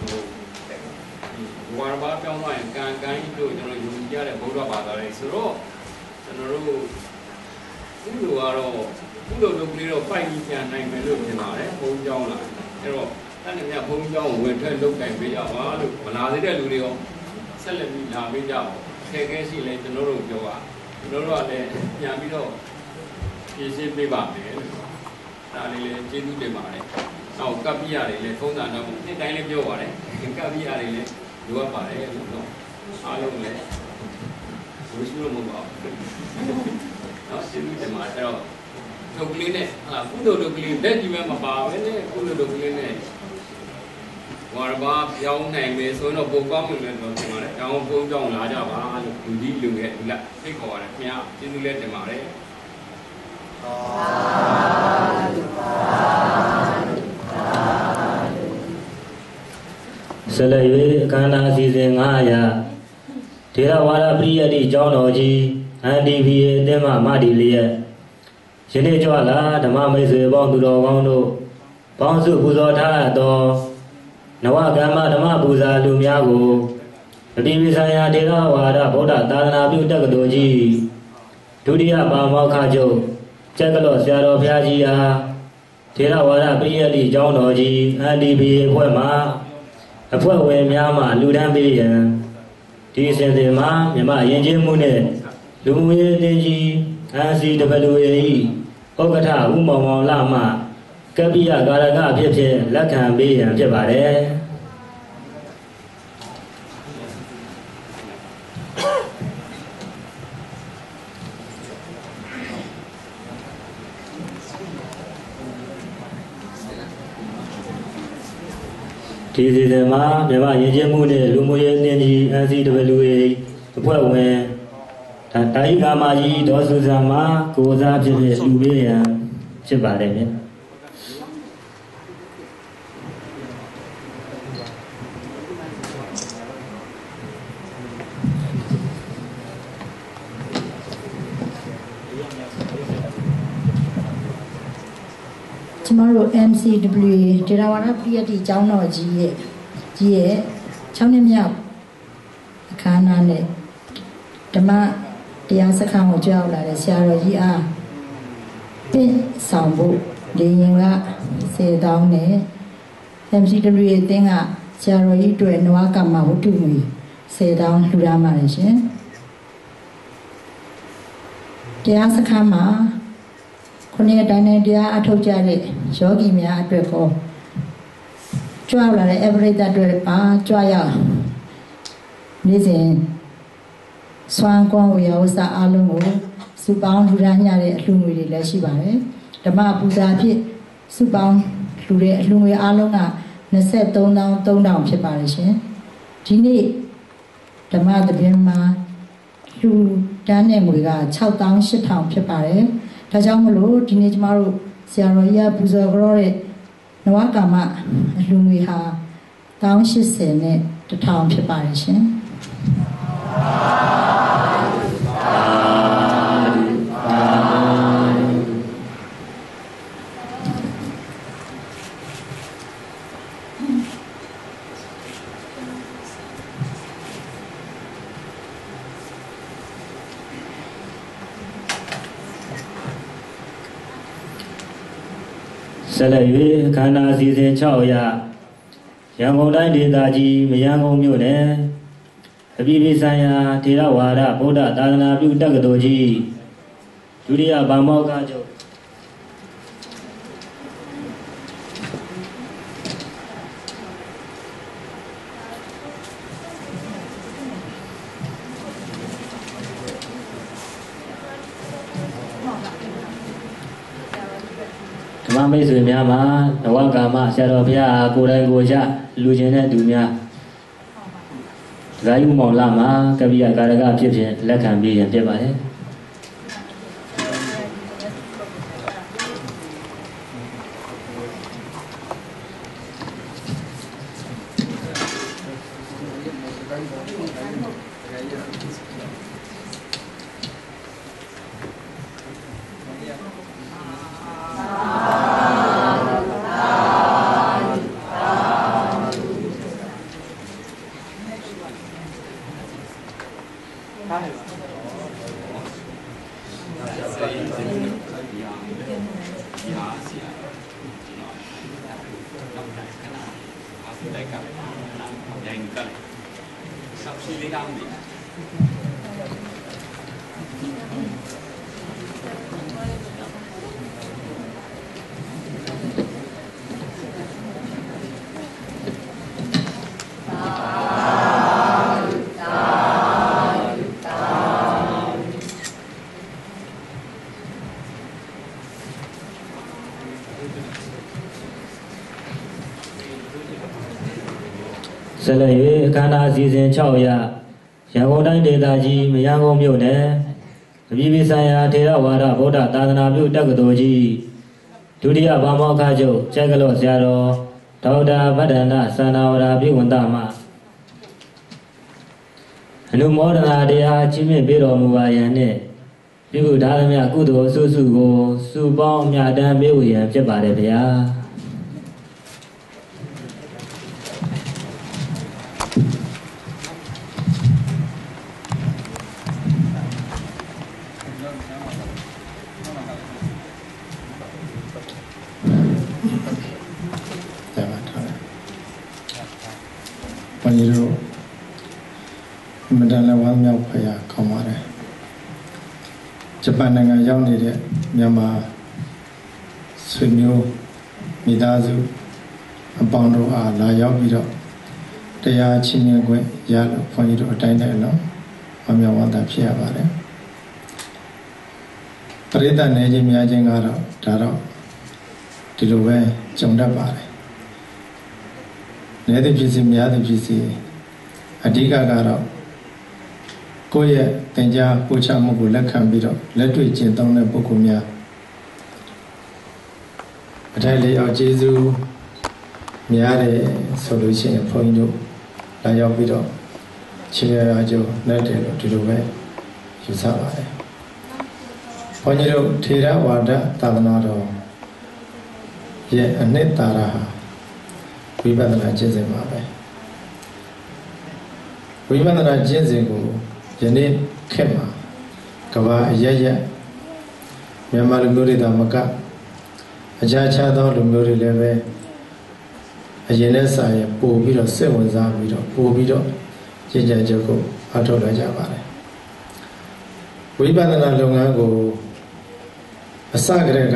ဟိုဝါရဘာပြောင်းသွားရင်ကံကံကြီးတို့ကျွန်တော်ယုံကြည်ရတဲ့ဗုဒ္ဓဘာသာတွေဆိုတော့ကျွန်တော်တို့ဒီလိုကတော့ဘုလိုလုပ်ပြီးတော့ပိုက်ကြီးပြန်နိုင်မယ်လို့ထင်ပါတယ်ဘုံကြောင်းလာအဲ့တော့တန်းနေမြဘုံကြောင်းဝင်ထွက်လုပ်ကင်ပေးရပါလို့မလာသေးတဲ့လူတွေရောဆက်လက်ပြီးလာပေးကြအောင်ခဲခဲရှိလဲကျွန်တော်တို့ပြောတာကျွန်တော်တို့ကလည်းပြန်ပြီးတော့ဖြည့်ရှင်းပေးပါမယ်လို့ဒါလေးလည်းကျေးဇူးတင်ပါတယ်နောက်ကပ်ပြရတယ်လည်းထုံးစံတော့နှစ်တိုင်းလည်းပြောပါတယ်ကပ်ပြရတယ်လည်းလိုအပ်ပါတယ်လို့နော်အားလုံးလည်းမရှိလို့မဟုတ်ပါဘူးနော်ရှင်းပြီးတယ်မှာအဲ့တော့ထုတ်ကလေးနဲ့ဟာကုသိုလ်တို့ကလေးလက်ကြီးမဲ့မပါဘဲနဲ့ကုသိုလ်တို့ကလေးနဲ့ဝါရပါပြောင်းနိုင်မယ်ဆိုတော့ပုံကောင်းမှလည်းတော့ဒီမှာလည်းတောင်းပုံကြောင်းလာကြပါလို့လူကြီးလူငယ်ဒီလက်ဖိတ်ခေါ်ရတယ်ခင်ဗျာကျေးဇူးလည်းတင်ပါတယ်ဆလရွေအခမ်းအနားအစီအစဉ်၅ရာဒေရဝါဒပရိယတိကျောင်းတော်ကြီး အန် ဒီ ဘီ အေ အသင်းမှမတည်လျက်ယနေ့ကြွလာဓမ္မမိတ်ဆွေပေါင်းသူတော်ကောင်းတို့ပေါင်းစုပူဇော်ထားသောနဝကမ္မဓမ္မပူဇာလူများကိုအတိပိဆိုင်ရာဒေရဝါဒဗုဒ္ဓသာသနာပြုတက္ကသိုလ်ကြီးဒုတိယပါမောက္ခချုပ်ကျက်ကလော့ဆရာတော်ဘုရားကြီးအားဒေရဝါဒပရိယတိကျောင်းတော်ကြီး အန် ဒီ ဘီ အေ အဖွဲ့မှအဖွဲ့ဝင်များမှလူဒန်းပေးရန်ဒီအစဉ်စဉ်မှာမြမယဉ်ကျေးမှုနဲ့လူမှုရေးအသင်းကြီး အန် စီ ဒဘလျူ အေ ၏ဥက္ကဋ္ဌဦးမောင်မောင်လမှကပ္ပိယကာရကအဖြစ်ဖြင့်လက်ခံပေးရန်ဖြစ်ပါတယ်ဒီစီစဉ်မှာမြန်မာယဉ်ကျေးမှုနဲ့လူမှုရေးအသင်းကြီး အန် စီ ဒဘလျူ အေ အဖွဲ့ဝင်ဒါတာယိကာမကြီးဒေါ်စုဇာမကိုစားဖြစ်ဖြစ်လူပေးရန်ဖြစ်ပါတယ်ဗျကျမတို့ အမ် စီ ဒဘလျူ အေ ဒေရဝါဒပရိယတိကျောင်းတော်ကြီးရဲ့ကြီးရဲ့၆နှစ်မြောက်အခမ်းအနားနဲ့ဓမ္မတရားစခန်းကိုကြောက်လာတဲ့ဆရာတော်ကြီးအားပြည့်ဆောင်ဖို့လေရင်ကစေတောင်းနဲ့ အမ် စီ ဒဘလျူ အေ အသင်းကဆရာတော်ကြီးအတွက်နဝကမ္မဝတ္ထုငွေစေတောင်းလှူဒါန်းပါတယ်ရှင်တရားစခန်းမှာခုနှစ်တိုင်းတိုင်းတရားအထုတ်ကြတဲ့ယောဂီများအတွက်ကိုကြွလာတဲ့ every အတွက်ပါကြွရောက်နေ့စဉ်စွမ်းကွန်ဝေယဝစာအလုံးကိုစုပေါင်းလှူဒါန်းကြတဲ့အလှူငွေတွေလည်းရှိပါတယ်ဓမ္မပူဇာဖြစ်စုပေါင်းလှူတဲ့အလှူငွေအလုံးက၂၃သောင်း၃ထောင်ဖြစ်ပါတယ်ရှင်ဒီနေ့ဓမ္မသဘင်မှာလှူဒါန်းတဲ့ငွေက၆သောင်း၈ထောင်ဖြစ်ပါတယ်ဒါကြောင့်မလို့ဒီနေ့ကျမတို့ဆရာတော်ကြီးကပူဇော်ကြောတဲ့နဝကမ္မအလှူငွေဟာ၁၀၈၀နဲ့တစ်ထောင်ဖြစ်ပါတယ်ရှင်ဆက်လက်၍ခန္ဓာစီစဉ်၆ရာရန်ကုန်တိုင်းဒေသကြီးမရန်ကုန်မြို့နယ်အပြည်ပြည်ဆိုင်ရာထေရဝါဒဗုဒ္ဓသာသနာပြုတက္ကသိုလ်ကြီးဒုတိယဗမောက္ခချုပ်ဓမ္မမိတ်ဆွေများမှာနဝကမ္မဆရာတော်ဘုရားကိုယ်တိုင်ကိုယ်ချလူချင်းတဲ့သူများဒကာကြီးမောင်လာမှာကပ္ပိယကာရကဖြစ်ဖြင့်လက်ခံပေးရန်ဖြစ်ပါတယ်ဆက်လက်၍အခမ်းအနားအစီအစဉ်၆ရရန်ကုန်တိုင်းဒေသကြီးမရန်ကုန်မြို့နယ်အပြည်ပြည်ဆိုင်ရာထေရဝါဒဗုဒ္ဓသာသနာပြုတက္ကသိုလ်ကြီးဒုတိယဘာမောက္ခချုပ်ကျက်ကလော့ဆရာတော်ဒေါက်တာဗဒ္ဒနာသန္တာဝရပြုဝန်တမှအနုမောဒနာတရားချီးမြှင့်ပေးတော်မူပါရန်နှင့်ပြုကုဒါသမျှကုသိုလ်အစုစုကိုစုပေါင်းအမြတ်တမ်းပေးဝေရန်ဖြစ်ပါတယ်ဗျာဘုန်းကြီးတို့မတန်လည်းဝမ်းမြောက်ဖွယ်ကောင်းပါတယ်ဂျပန်နိုင်ငံရောက်နေတဲ့မြန်မာဆွေမျိုးမိသားစုအပေါင်းတို့အားလာရောက်ပြီးတော့တရားချင်းမြတ်ခွင့်ရလို့ဘုန်းကြီးတို့အတိုင်းတိုင်းတော့ဝမ်းမြောက်ဝမ်းသာဖြစ်ရပါတယ်ပရိသတ်နေခြင်းများခြင်းကတော့ဒါတော့ဒီလိုပဲကြုံတတ်ပါတယ်နေသည်ဖြစ်စီများသည်ဖြစ်စီအဓိကကတော့ကိုယ့်ရဲ့သင်ကြားပို့ချမှုကိုလက်ခံပြီးတော့လက်တွေ့ကျင့်သုံးတဲ့ပုဂ္ဂိုလ်များအထိုင်လေးအောင်ကျေးဇူးများတယ်ဆိုလို့ရှိရင်ဘုန်းကြီးတို့လာရောက်ပြီးတော့ချင်းရရာကျိုးနဲ့တယ်လို့ဒီလိုပဲယူဆပါတယ်ဘုန်းကြီးတို့ထေရဝါဒသာသနာတော်ရဲ့အနှစ်သာရဟာဝိပဿနာကျင့်စဉ်ပါပဲဝိပဿနာကျင့်စဉ်ကိုယနေ့ခေတ်မှာကမ္ဘာအရရမြန်မာလူမျိုးတွေတောင်မကအခြားခြားသောလူမျိုးတွေလည်းပဲအရင်နဲ့စာရင်ပို့ပြီးတော့စိတ်ဝင်စားပြီးတော့ပို့ပြီးတော့ကျင့်ကြံကြကိုအားထုတ်လာကြပါတယ်ဝိပဿနာလုပ်ငန်းကိုအစကတည်း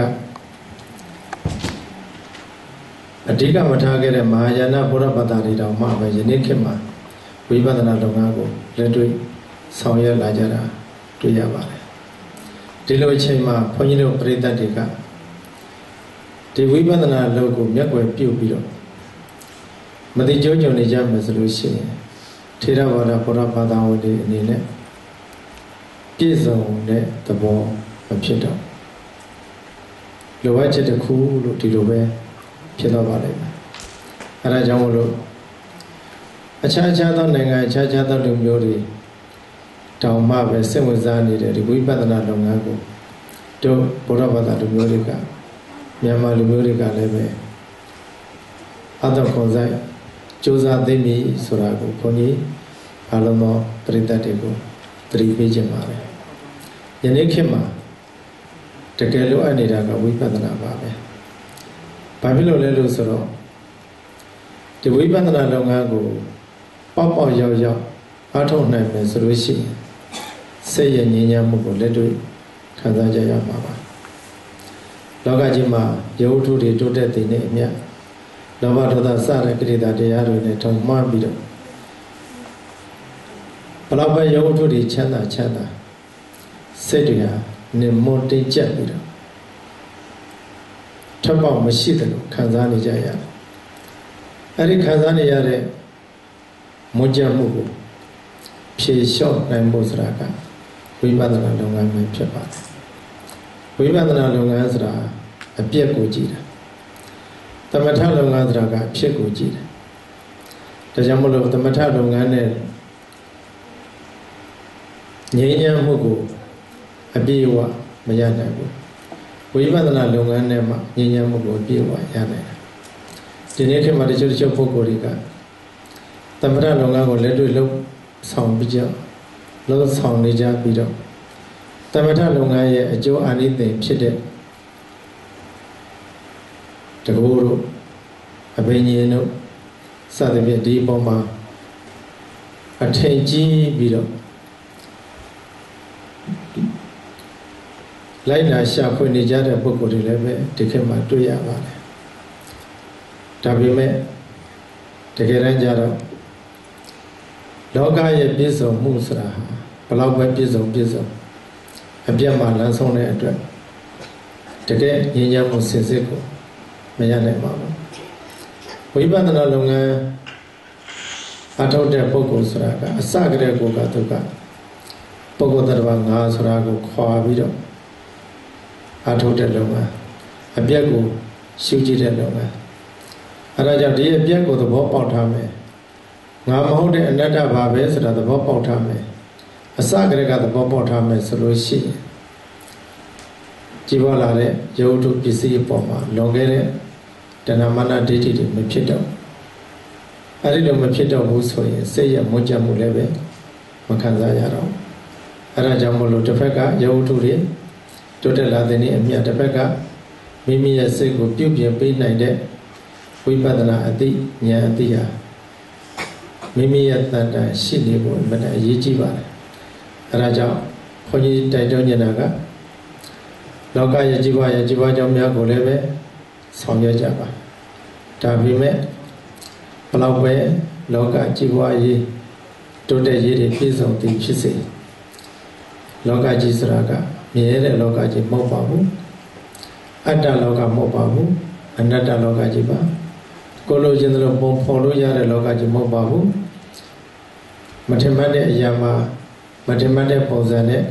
ကအဓိကမထားခဲ့တဲ့မဟာယာနဘုရားဘာသာတွေတောင်မှပဲယနေ့ခေတ်မှာဝိပဿနာလုပ်ငန်းကိုလက်တွေ့ဆောင်ရွက်လာကြတာတွေ့ရပါတယ်ဒီလိုအချိန်မှာဘုန်းကြီးတို့ပရိသတ်တွေကဒီဝိပဿနာလုပ်ကိုမျက်ွယ်ပြုတ်ပြီးတော့မတိကျုံကြုံနေကြမယ်ဆိုလို့ရှိရင်ထေရဝါဒဘုရားဘာသာဝင်တွေအနေနဲ့ပြည့်စုံတဲ့သဘောမဖြစ်တော့လိုအပ်ချက်တစ်ခုလို့ဒီလိုပဲဖြစ်တော့ပါလိမ့်မယ်အဲဒါကြောင့်မလို့အခြားခြားသောနိုင်ငံအခြားခြားသောလူမျိုးတွေတောင်မှပဲစိတ်ဝင်စားနေတဲ့ဒီဝိပဿနာလုပ်ငန်းကိုတို့ဘုရားဘာသာလူမျိုးတွေကမြန်မာလူမျိုးတွေကလည်းပဲအတော့ခွန်ဆိုင်စူးစမ်းသိပြီဆိုတာကိုဘုန်းကြီးအားလုံးသောပရိသတ်တွေကိုသတိပေးခြင်းပါတယ်ယနေ့ခေတ်မှာတကယ်လို့အပ်နေတာကဝိပဿနာပါပဲဘာဖြစ်လို့လဲလို့ဆိုတော့ဒီဝိပဿနာလုပ်ငန်းကိုပေါက်ပေါက်ရောက်ရောက်အားထုတ်နိုင်မယ်ဆိုလို့ရှိရင်စိတ်ရဲ့ငြိမ်းချမ်းမှုကိုလက်တွေ့ခံစားကြရမှာပါလောကကြီးမှာရုပ်ထုတွေတိုးတက်တဲ့နေအမြတ်လောဘဒေါသစတဲ့ကိလေသာတရားတွေနဲ့ထုံမှန်းပြီးတော့ဘလောက်ပဲရုပ်ထုတွေချမ်းသာချမ်းသာစိတ်တွေဟာနေမွန်တိတ်ကြက်ပြီးတော့ထပ်ပေါက်မရှိတယ်လို့ခံစားနေကြရတယ်အဲ့ဒီခံစားနေရတဲ့မွန်ကြက်မှုကိုဖြေလျှော့နိုင်ဖို့ဆိုတာကဝိပဿနာလုပ်ငန်းပဲဖြစ်ပါတယ်ဝိပဿနာလုပ်ငန်းဆိုတာအပြည့်ကိုကြည့်တာသမထလုပ်ငန်းဆိုတာကအဖြစ်ကိုကြည့်တယ်ဒါကြောင့်မလို့သမထလုပ်ငန်းနဲ့ငြိမ်းချမ်းမှုကိုအပြည့်အဝမရနိုင်ဘူးဝိပဿနာလုပ်ငန်းနဲ့မှငြိမ်းချမ်းမှုကိုအပြည့်အဝရနိုင်တယ်ဒီနေ့ခေတ်မှာတချို့တချို့ပုဂ္ဂိုလ်တွေကသမထလုပ်ငန်းကိုလက်တွေ့လုပ်ဆောင်ပြီးကြလုံးဆောင်နေကြပြီးတော့သမထလုပ်ငန်းရဲ့အကျိုးအာနိသင်ဖြစ်တဲ့တကူတို့အဘိညာဉ်တို့စသဖြင့်ဒီအပေါ်မှာအထင်ကြီးပြီးတော့လိုက်နာရှာဖွေနေကြတဲ့ပုဂ္ဂိုလ်တွေလည်းပဲဒီခေတ်မှာတွေ့ရပါတယ်ဒါပေမဲ့တကယ်တမ်းကျတော့လောကရဲ့ပြည့်စုံမှုဆိုတာဘလောက်ပဲပြည့်စုံပြည့်စုံအပြတ်မှလမ်းဆုံးတဲ့အတွက်တကယ်ငြိမ်းချမ်းမှုစင်စစ်ကိုမရနိုင်ပါဘူးဝိပဿနာလုပ်ငန်းအထောက်တဲ့ပုဂ္ဂိုလ်ဆိုတာကအစကတည်းကိုကသူကပုဂ္ဂိုလ်တ attva ငါဆိုတာကိုခွာပြီးတော့အထောက်တဲ့လုံမှာအပြက်ကိုရှုကြည့်တဲ့လုံမှာအဲဒါကြောင့်ဒီအပြက်ကိုသဘောပေါက်ထားမယ်ငါမဟုတ်တဲ့အနတ္တဘာပဲဆိုတာသဘောပေါက်ထားမယ်အစကတည်းကသဘောပေါက်ထားမယ်ဆိုလို့ရှိရင်ကြည်ပေါ်လာတဲ့ရုပ်ထုပစ္စည်းပေါ်မှာလွန်ခဲ့တဲ့တဏမာနဒိဋ္ဌိတွေမဖြစ်တော့အဲဒီလိုမဖြစ်တော့ဘူးဆိုရင်စိတ်ရမွတ်ကြမှုလည်းပဲမခံစားရတော့အဲဒါကြောင့်မလို့တစ်ဖက်ကရုပ်ထုတွေတိုးတက်လာတဲ့နေ့အမြတ်တစ်ဖက်ကမိမိရဲ့စိတ်ကိုပြုပြင်ပေးနိုင်တဲ့ဝိပဿနာအသိဉာဏ်အသိဟာမိမိရဲ့တန်တန်ရှိနေဖို့အမှန်တန်အရေးကြီးပါတယ်အဲဒါကြောင့်ဘုန်းကြီးတိုက်တွန်းနေတာကလောကရဲ့ជីវရဲ့ជីវကြောင့်များကိုလည်းပဲဆောင်ရွက်ကြပါဒါပေမဲ့ဘလောက်ပဲလောကជីវရေးတိုးတက်ရေးတွေပြည့်စုံသည်ဖြစ်စေလောကကြီးဆိုတာကမြဲတဲ့လောကကြီးမဟုတ်ပါဘူးအတ္တလောကမဟုတ်ပါဘူးအနတ္တလောကကြီးပါကိုလိုချင်သလိုပုံဖော်လို့ရတဲ့လောကကြီးမဟုတ်ပါဘူးမထင်မှတ်တဲ့အရာမှာမထင်မှတ်တဲ့ပုံစံနဲ့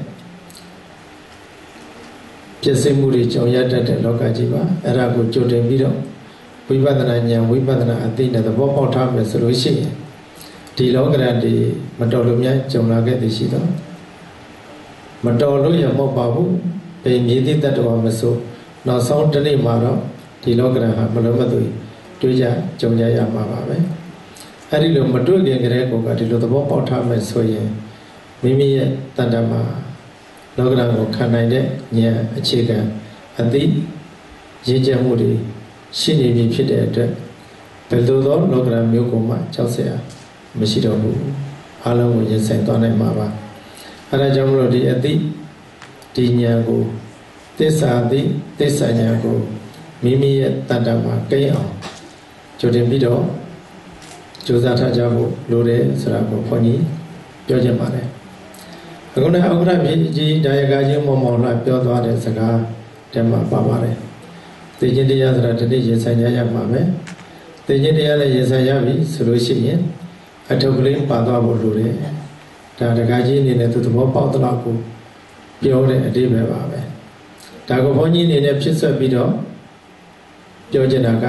ပြည့်စုံမှုတွေကြောင့်ရတတ်တဲ့လောကကြီးပါအဲ့ဒါကိုကြိုတင်ပြီးတော့ဝိပဿနာဉာဏ်ဝိပဿနာအသိနဲ့သဘောပေါက်ထားမယ်ဆိုလို့ရှိရင်ဒီလောကရန်ဒီမတော်လို့များကြုံလာခဲ့သည်ရှိတော့မတော်လို့ရမဟုတ်ပါဘူးဘယ်မြည်သည့်တ attva မဆိုနောက်ဆုံးတစ်နေ့မှာတော့ဒီလောကရန်ဟာမလုံးမသွေတွေးကြကြုံကြရမှာပါပဲအဲ့ဒီလိုမတွေ့ခင်ကတည်းကဒီလိုသဘောပေါက်ထားမယ်ဆိုရင်မိမိရဲ့တဏ္ဍာမှာလောကရန်ကိုခံနိုင်တဲ့ဉာဏ်အခြေခံအသိရည်ကြမှုတွေရှိနေပြီဖြစ်တဲ့အတွက်ဘယ်လိုသောလောကရန်မျိုးကိုမှကြောက်စရာမရှိတော့ဘူးအားလုံးကိုရင်ဆိုင်သွားနိုင်မှာပါအဲဒါကြောင့်မလို့ဒီအသိဒီဉာဏ်ကိုသစ္စာသိသစ္စာဉာဏ်ကိုမိမိရဲ့တဏ္ဍာမှာကိန်းအောင်ကြိုတင်ပြီးတော့ကြိုးစားထားကြဖို့လိုတယ်ဆိုတာကိုဘုန်းကြီးပြောချင်ပါတယ်အခုနဥက္ကဋ္ဌပြည်ကြီးဒါယကကြီးမောင်မောင်လာပြောသွားတဲ့စကားတည်းမှာပါပါတယ်သိခြင်းတရားဆိုတာတတိရင်ဆိုင်ရမှာပဲသိခြင်းတရားနဲ့ရင်ဆိုင်ရပြီဆိုလို့ရှိရင်အထုပ်ကလေးပါသွားဖို့လိုတယ်ဒါဒကာကြီးအနေနဲ့သူသဘောပေါက်တဲ့လောက်ကိုပြောတဲ့အတိပဲပါပဲဒါကိုဘုန်းကြီးအနေနဲ့ဖြစ်ဆက်ပြီးတော့ပြောချင်တာက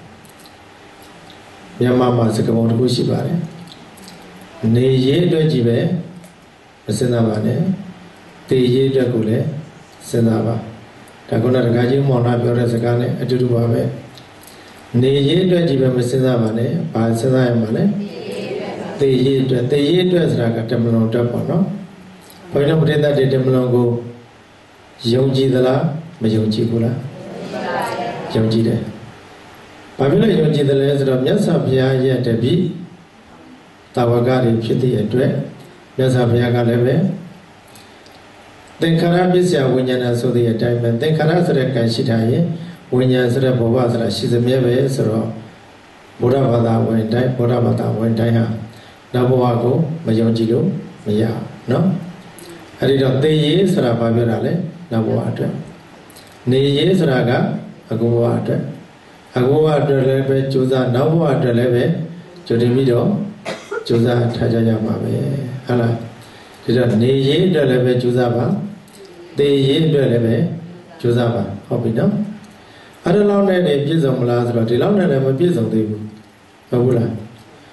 မြန်မာမှာစကားပုံတစ်ခုရှိပါတယ်နေရေးအတွက်ကြီးပဲမစင်စားပါနဲ့တေရေးအတွက်ကိုလည်းစဉ်းစားပါဒါကလည်းဒကာကြီးမောင်လာပြောတဲ့စကားနဲ့အတူတူပါပဲနေရေးအတွက်ကြီးပဲမစဉ်းစားပါနဲ့ဘာစဉ်းစားရမှာလဲတေရေးအတွက်တေရေးအတွက်ဆိုတာကတမလွန်အတွက်ပေါ့နော်ဘုရားပရိသတ်တွေတမလွန်ကိုယုံကြည်သလားမယုံကြည်ဘူးလားယုံကြည်တယ်ဘာဖြစ်လို့ယုံကြည်တယ်လဲဆိုတော့မြတ်စွာဘုရားရဲ့တပည့်တာဝကတွေဖြစ်တဲ့အတွက်မြတ်စွာဘုရားကလည်းပဲသင်္ခါရပစ္စယဝိညာဏဆိုတဲ့အတိုင်းပဲသင်္ခါရဆိုတဲ့ကံရှိတာရင်ဝိညာဉ်ဆိုတဲ့ဘဝဆိုတာရှိသမျှပဲဆိုတော့ဘုရားဘာသာဝင်တိုင်းဘုရားဘာသာဝင်တိုင်းဟာနောက်ဘဝကိုမယုံကြည်လို့မရနော်အဲဒီတော့သေရေးဆိုတာဘာပြောတာလဲနောက်ဘဝအတွက်နေရေးဆိုတာကအကုဘဝအတွက်အကုဘဝအတွက်လည်းပဲကြိုးစားနောက်ဘဝအတွက်လည်းပဲကြိုတင်ပြီးတော့ကြိုးစားထားကြရမှာပဲဟုတ်လားဒီတော့နေရေးအတွက်လည်းပဲကြိုးစားပါသေရေးအတွက်လည်းပဲကြိုးစားပါဟုတ်ပြီနော်အဲ့ဒါလောက်နဲ့နေပြည့်စုံမလားဆိုတော့ဒီလောက်နဲ့လည်းမပြည့်စုံသေးဘူးဟုတ်ဘူးလား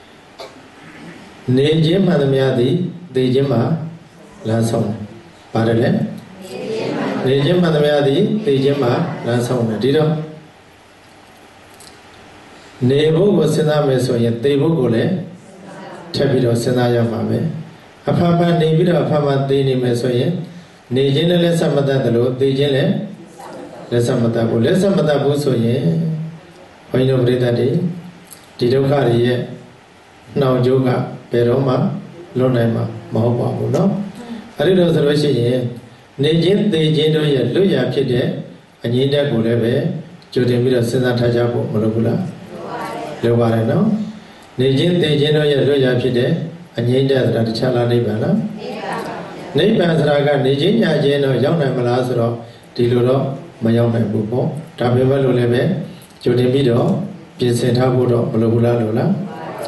နေခြင်းမှန်သမျှသည်သေခြင်းမှာလမ်းဆောင်ပါတယ်လေနေခြင်းမှန်သမျှသည်သေခြင်းမှာလမ်းဆောင်တယ်ဒီတော့နေဖို့ကိုစဉ်းစားမယ်ဆိုရင်သေဖို့ကိုလည်းထပ်ပြီးတော့စဉ်းစားရမှာပဲအဖဖနေပြီးတော့အဖဖသေနေမယ်ဆိုရင်နေခြင်းနဲ့လက်ဆက်မတတ်တယ်လို့သေခြင်းလည်းလက်ဆက်မတတ်ဘူးလက်ဆက်မတတ်ဘူးဆိုရင်ဘုန်းကြီးတို့ပြိတ္တတွေဒီဒုက္ခတွေရဲ့နှောင်ကြိုးကဘယ်တော့မှလွတ်နိုင်မှာမဟုတ်ပါဘူးเนาะအဲဒီလိုဆိုလို့ရှိရင်နေခြင်းသေခြင်းတို့ရဲ့လွတ်ရာဖြစ်တဲ့အငြိမ့်တက်ကိုလည်းပဲကြိုတင်ပြီးတော့စဉ်းစားထားကြဖို့မလိုဘူးလားလိုပါတယ်เนาะနေခြင်းသေခြင်းတို့ရဲ့လွတ်ရာဖြစ်တဲ့အငြိမ့်တက်ဆိုတာတခြားလားနိဗ္ဗာန်လားနိဗ္ဗာန်ဆိုတာကနေခြင်းညာခြင်းတော့ရောက်နိုင်မလားဆိုတော့ဒီလိုတော့မရောက်နိုင်ဘူးပေါ့ဒါပေမဲ့လို့လည်းပဲကြိုတင်ပြီးတော့ပြင်ဆင်ထားဖို့တော့မလိုဘူးလားလို့လား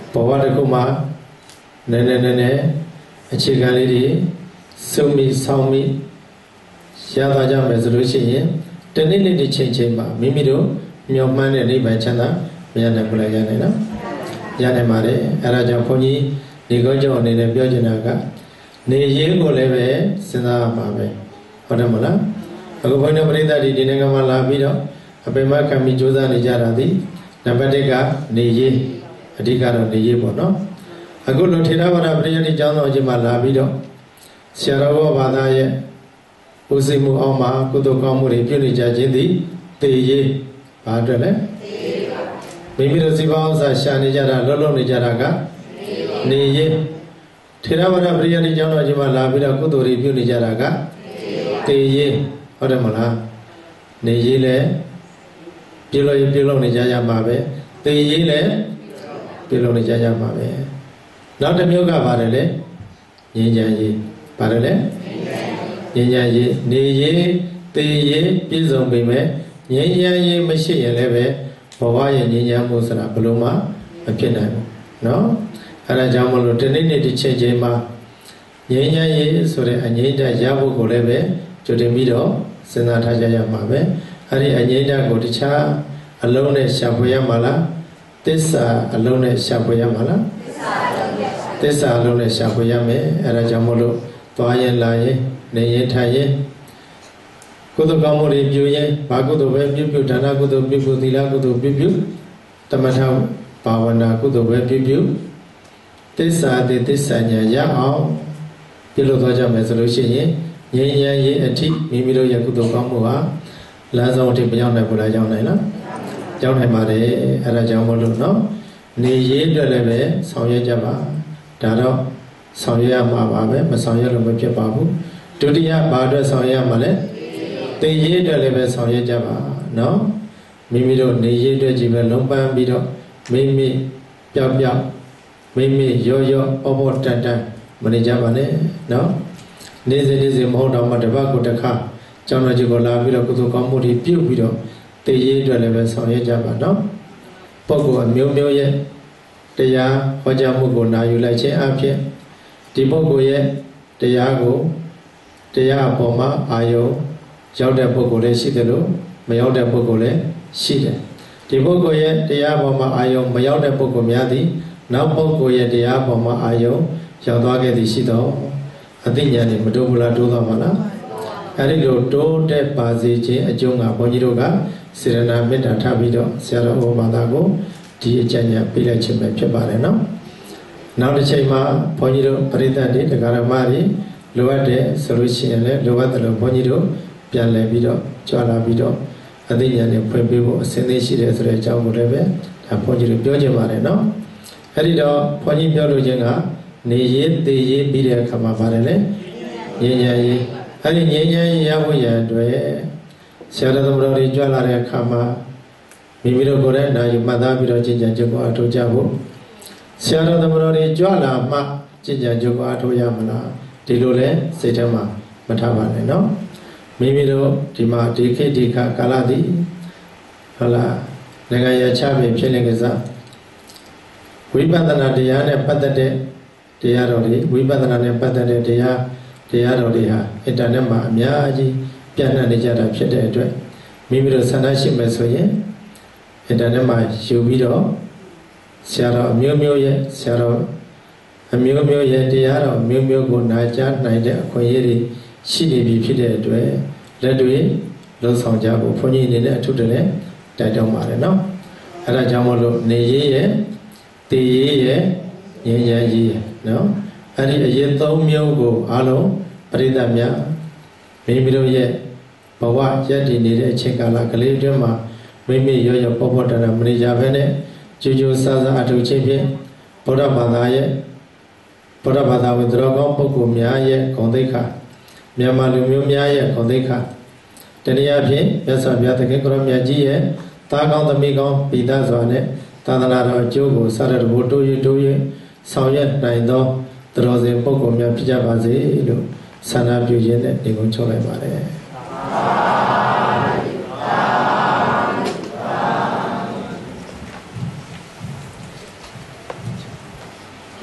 ဘဝတစ်ခုမှာနည်းနည်းနည်းနည်းအခြေခံလေးတွေစုံမိဆောင်မိရသွားကြမယ်ဆိုလို့ရှိရင်တနေ့နေ့တစ်ချိန်ချိန်မှာမိမိတို့မျှော်မှန်းတဲ့နိဗ္ဗာန်ချမ်းသာမရနိုင်ဘူးလားရနိုင်နော်ရနိုင်ပါတယ်အဲဒါကြောင့်ဘုန်းကြီးဒီကောကြောင့်အနေနဲ့ပြောချင်တာကနေရေးကိုလည်းပဲစဉ်းစားရမှာပဲဟုတ်တယ်မလားအခုဘုန်းကြီးပရိသတ်ဒီဒီနိုင်ငံမှာလာပြီးတော့အပိမခံပြီးကြိုးစားနေကြတာဒီနံပါတ်တစ်ကနေရေးအဓိကတော့နေရေးပေါ့နော်အခုလိုထေရဝါဒပရိယတ်တိကျောင်းတော်ကြီးမှာလာပြီးတော့ဆရာတော်ဘောဘာသာရဲ့ဦးစိတ်မှုအောင်မှာကုသိုလ်ကောင်းမှုတွေပြုနေကြခြင်းသည်တေရေးဘာအတွက်လဲမိမိတို့စီပါဥစ္စာရှာနေကြတာလောလောနေကြတာကနေရေးထေရဝါဒပရိယတ်တိကျောင်းတော်ကြီးမှာလာပြီးတော့ကုသိုလ်တွေပြုနေကြတာကတေရေးဟုတ်တယ်မလားနေရေးလဲပြုလို့ပြုလို့နေကြရမှာပဲတေရေးလဲပြုလို့နေကြရမှာပဲနောက်တစ်မျိုးကပါတယ်လေငြိမ်းချမ်းရေးပါတယ်လေငြိမ်းချမ်းရေးနေရေးတေရေးပြည့်စုံပေမဲ့ငြိမ်းချမ်းရေးမရှိရင်လည်းပဲဘဝရဲ့ငြိမ်းချမ်းမှုဆိုတာဘယ်လိုမှမဖြစ်နိုင်ဘူးเนาะအဲဒါကြောင့်မလို့ဒီနေ့နေ့ဒီချိန်ချိန်မှာငြိမ်းချမ်းရေးဆိုတဲ့အငြိမ့်တက်ရဖို့ကိုလည်းပဲကြိုတင်ပြီးတော့စဉ်းစားထားကြရမှာပဲအဲဒီအငြိမ့်တက်ကိုတခြားအလုံးနဲ့ရှာဖွေရမှာလားသစ္စာအလုံးနဲ့ရှာဖွေရမှာလားသစ္စာအလုံးနဲ့ရှာဖွေရမယ်အဲဒါကြောင့်မလို့သွားရင်လာရင်နေရင်ထိုင်ရင်ကုသိုလ်ကောင်းမှုတွေပြုရင်ဘာကုသိုလ်ပဲပြုပြုဒါနကုသိုလ်ပြုပြုသီလကုသိုလ်ပြုပြုတမထဘာဝနာကုသိုလ်ပဲပြုပြုသစ္စာတိသစ္စာဉာဏ်ရအောင်ပြုလို့သွားကြမယ်ဆိုလို့ရှိရင်ငြိမ်းချမ်းရေးအထိမိမိတို့ရဲ့ကုသိုလ်ကောင်းမှုဟာလမ်းဆုံးအထိမရောက်နိုင်ဘူးလားရောက်နိုင်လားရောက်နိုင်ပါတယ်အဲဒါကြောင့်မလို့နော်နေရေးအတွက်လည်းပဲဆောင်ရွက်ကြပါဒါတော့ဆောင်ရွက်ရမှာပါပဲမဆောင်ရွက်လို့မဖြစ်ပါဘူးဒုတိယဘာအတွက်ဆောင်ရွက်ရမှာလဲသိရေးအတွက်လည်းပဲဆောင်ရွက်ကြပါနော်မိမိတို့နေရေးအတွက်ကြီးပဲလုံးပန်းပြီးတော့မိမိပျောက်ပျောက်မိမိရောရောအဘောတန်တန်မနေကြပါနဲ့နော်နေ့စဉ်နေ့စဉ်မဟုတ်တော့မှတပတ်ကိုတစ်ခါကျောင်းတော်ကြီးကိုလာပြီးတော့ကုသိုလ်ကောင်းမှုတွေပြုပြီးတော့သိရေးအတွက်လည်းပဲဆောင်ရွက်ကြပါနော်ပုဂ္ဂိုလ်အမျိုးမျိုးရဲ့တရားဟောကြားမှုကိုနာယူလိုက်ခြင်းအပြင်ဒီပုဂ္ဂိုလ်ရဲ့တရားကိုတရားအပေါ်မှာအာယုံရောက်တဲ့ပုဂ္ဂိုလ်လည်းရှိတယ်လို့မရောက်တဲ့ပုဂ္ဂိုလ်လည်းရှိတယ်ဒီပုဂ္ဂိုလ်ရဲ့တရားပေါ်မှာအာယုံမရောက်တဲ့ပုဂ္ဂိုလ်များသည်နောက်ပုဂ္ဂိုလ်ရဲ့တရားပေါ်မှာအာယုံရောက်သွားခဲ့သည်ရှိတော့အသိဉာဏ်နဲ့မတိုးဘူးလားတိုးသွားမှာလားအဲဒီလိုတိုးတက်ပါစေခြင်းအကျိုးကဘုန်းကြီးတို့ကစေရနာမေတ္တာထားပြီးတော့ဆရာတော်ဘာသာကိုဒီအကျဉ်းညာပြလိုက်ခြင်းပဲဖြစ်ပါတယ်နော်နောက်တစ်ချိန်မှာဘုန်းကြီးတို့ပရိသတ်တွေတရားဓမ္မတွေလိုအပ်တယ်ဆိုလို့ရှိရင်လည်းလိုအပ်တယ်လို့ဘုန်းကြီးတို့ပြန်လည်ပြီးတော့ကြွလာပြီးတော့အသိဉာဏ်နဲ့ဖွင့်ပေးဖို့အစဉ်သင့်ရှိတယ်ဆိုတဲ့အကြောင်းကိုလည်းပဲဒါဘုန်းကြီးတို့ပြောချင်ပါတယ်နော်အဲဒီတော့ဘုန်းကြီးပြောလို့ခြင်းကနေရေးသေရေးပြီးတဲ့အခါမှာပါတယ်လေငြိမ်းချမ်းရေးအဲဒီငြိမ်းချမ်းရေးရဖို့ရန်အတွက်ဆရာတော်သမတော်တွေကြွလာတဲ့အခါမှာမိမိတို့ကိုယ်တိုင်နာယူမှတ်သားပြီးတော့ကျင့်ကြံကြုတ်ကိုအထောက်ကြဖို့ဆရာတော်သမတော်တွေကြွလာမှကျင့်ကြံကြုတ်ကိုအထောက်ရမလားဒီလိုလဲစိတ်ထဲမှာမထားပါနဲ့နော်မိမိတို့ဒီမှာဒီခေတ်ဒီခါကာလသည်ဟုတ်လားနိုင်ငံရချပြီဖြစ်နေကြစားဝိပဿနာတရားနဲ့ပတ်သက်တဲ့တရားတော်တွေဝိပဿနာနဲ့ပတ်သက်တဲ့တရားတရားတော်တွေဟာအင်တာနက်မှာအများကြီးပြန့်နှံ့နေကြတာဖြစ်တဲ့အတွက်မိမိတို့ဆန္ဒရှိမယ်ဆိုရင်အင်တာနက်မှာယူပြီးတော့ဆရာတော်အမျိုးမျိုးရဲ့ဆရာတော်အမျိုးမျိုးရဲ့တရားတော်အမျိုးမျိုးကိုနာကြားနိုင်တဲ့အခွင့်အရေးတွေရှိနေပြီဖြစ်တဲ့အတွက်လက်တွေလုံဆောင်ကြဖို့ဘုန်းကြီးအနေနဲ့အထုတည်းလည်းတိုက်တွန်းပါတယ်နော်အဲဒါကြောင့်မလို့နေရေးရဲ့တည်ရေးရဲ့ငြိမ်းချမ်းရေးရဲ့နော်အဲ့ဒီအရေးသုံးမျိုးကိုအားလုံးပရိသတ်များမိမိတို့ရဲ့ဘဝရည်တည်နေတဲ့အချိန်ကာလကလေးအတွင်းမှာမိမိရောရောပေါ်ပေါ်တန်တန်မနေကြဘဲနဲ့ကြိုးကြိုးစားစားအထောက်ချင်းဖြင့်ဗုဒ္ဓဘာသာရဲ့ဗုဒ္ဓဘာသာဝင်သူတော်ကောင်းပုဂ္ဂိုလ်များရဲ့ဂုဏ်သိက္ခာမြန်မာလူမျိုးများရဲ့ဂုဏ်သိက္ခာတနည်းအားဖြင့်မြတ်စွာဘုရားသခင်ကိုရောမြတ်ကြီးရဲ့သားကောင်းသမီးကောင်းပိသစွာနဲ့သာသနာတော်အကျိုးကိုစတဲ့ဘုတိုးရတိုးရဆောင်ရွက်နိုင်သောသူတော်စင်ပုဂ္ဂိုလ်များဖြစ်ကြပါစေလို့ဆန္ဒပြုရင်းနဲ့ဒီကုန်းချုပ်လိုက်ပါတယ်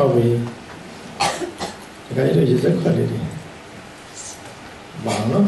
ဟုတ်ပြီဒီကနေ့ရစက်ခွက်လေးတွေဘာနော်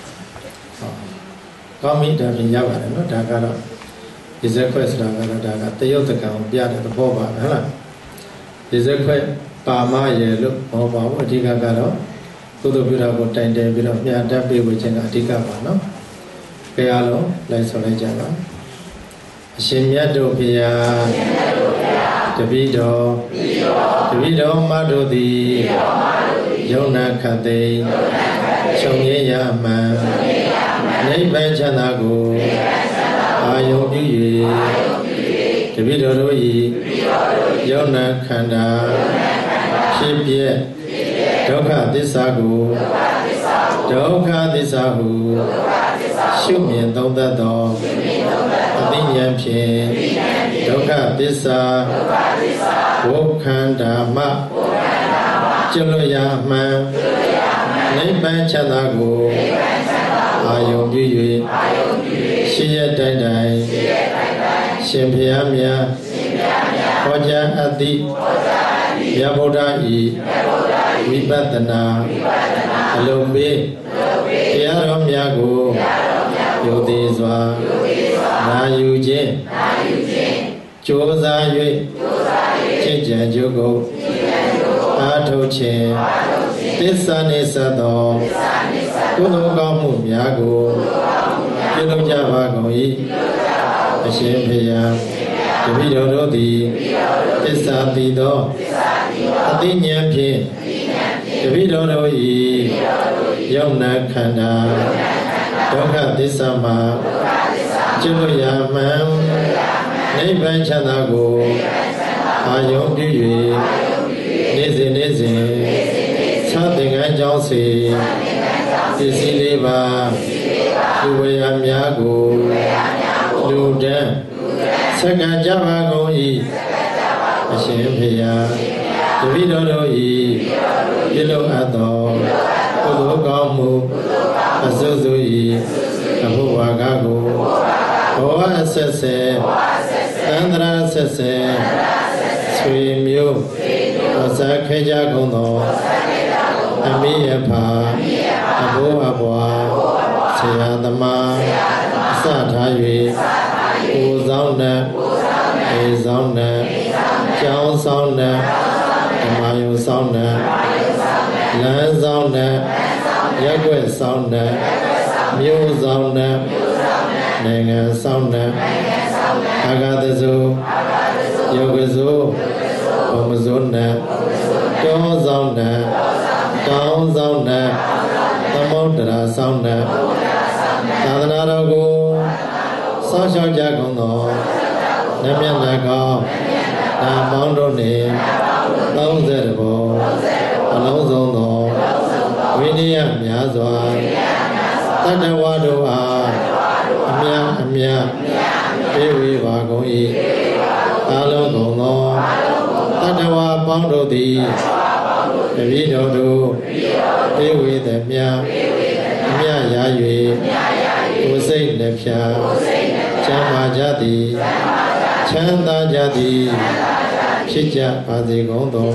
ကောင်းပြီဒါပြင်ရပါတယ်နော်ဒါကတော့ရစက်ခွက်ဆိုတာကတော့ဒါကတရုတ်တကံပြတဲ့သဘောပါပဲဟုတ်လားရစက်ခွက်ပါမရေလို့ဟောပါဘူးအဓိကကတော့သုတ္တပြုတာကိုတိုင်တယ်ပြီးတော့မြတ်တက်ပေးဝေခြင်းကအဓိကပါနော်ကြရလုံးလိုက်ဆောင်လိုက်ကြပါအရှင်မြတ်တို့ဘုရားတပိတော်တပိတော်မတို့သည်ယုံနာခတ်သိချုပ်ငြိရမှန်နိဗ္ဗာန်ချမ်းသာကိုအာယုံပြု၍တပိတော်တို့၏ယုံနာခန္ဓာဖြစ်ပြဒုက္ခသစ္စာကိုဒုက္ခသစ္စာဟုရှုမြင်သုံးသပ်သောအသိဉာဏ်ဖြင့်ဒုက္ခသစ္စာဘုခန္ဓာမှကျွလွတ်ရမှန်နိဗ္ဗာန်ချမ်းသာကိုအာယုံပြု၍ရှိရတိုင်းတိုင်းရှင်ဘုရားမြတ်ဟောကြားအပ်သည့်မြတ်ဗုဒ္ဓ၏ဝိပဿနာအလုံးပေးတရားတော်များကိုယုံသေးစွာနာယူခြင်းကြိုးစား၍ကျင့်ကြံကြုတ်ကိုအားထုတ်ခြင်းသစ္စာနှင့်ဆက်သောကုသိုလ်ကောင်းမှုများကိုပြုလုပ်ကြပါကုန်၏အရှင်ဘုရားတပည့်တော်တို့သည်သစ္စာတည်သောအသိဉာဏ်ဖြင့်တပည့်တော်တို့၏ယုံနာခန္ဓာဒုက္ခသစ္စာမှာကျွတ်ရမှန်နိဗ္ဗာန်ချမ်းသာကိုအာယုံပြု၍နေ့စဉ်နေ့စဉ်သာသင်္ကန်းကြောင်းစေပစ္စည်းလေးပါလူဝေယများကိုလူတန်းဆက်ကကြပါကုန်၏အရှင်ဘုရားတပည့်တော်တို့၏ပြုလုပ်အပ်သောကုသိုလ်ကောင်းမှုအစွတ်စွ၏အဖို့ဝါကကိုဘောအဆက်ဆက်သန္တရာဆက်ဆက်ဆွေမျိုးအစခဲကြကုန်သောအမိယဖာအဘိုးအဘွားဆရာသမားအစထား၍ကိုယ်ဆောင်နဲ့အေဆောင်နဲ့ကျောင်းဆောင်နဲ့ဓမ္မယုံဆောင်နဲ့လမ်းဆောင်နဲ့ရက်ွက်ဆောင်နဲ့မြို့ဆောင်နဲ့နိုင်ငံဆောင်နဲ့အာဂတဇုယောဂဇုဘုံဇုနဲ့တောဆောင်နဲ့တောင်းဆောင်နဲ့သမုဒ္ဒရာဆောင်နဲ့သာသနာတော်ကိုစောင့်ရှောက်ကြကုန်သောနတ်မြတ်နာကောင်းနာပေါင်းတို့နှင့်သုံးဆယ်ဘုံအလုံးစုံသောဝိနည်းများစွာတတ္တဝါတို့အားအမြတ်အမြတ်ပေးဝေပါကုန်၏အလုံးစုံသောတတ္တဝါပေါင်းတို့သည်တပည့်တော်တို့ပေးဝေသည်မြတ်အမြတ်ရ၍ကိုယ်စိတ်နှဖျားချမ်းသာကြသည်ချမ်းသာကြသည်ဖြစ်ကြပါစေကုန်သော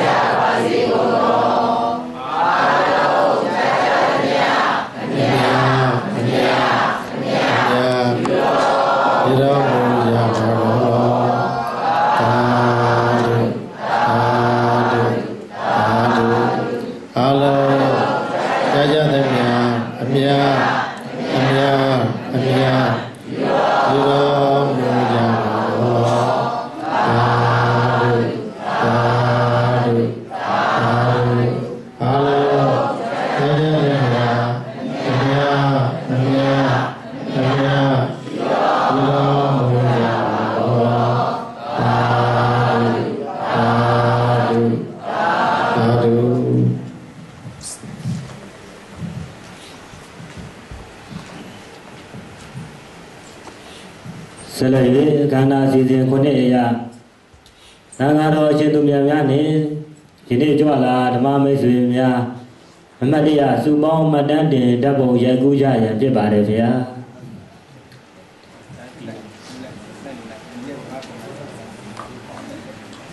ဆက်လက်၍ခန္ဓာစီစဉ်ခုနှစ်အရာသံဃာတော်ရှင်သူများများနှင့်ဒီနေ့ကြွလာဓမ္မမိတ်ဆွေများအမတ်တရားစုပေါင်းမှတ်တမ်းတင်ဓာတ်ပုံရိုက်ကူးကြရန်ဖြစ်ပါတယ်ဗျာ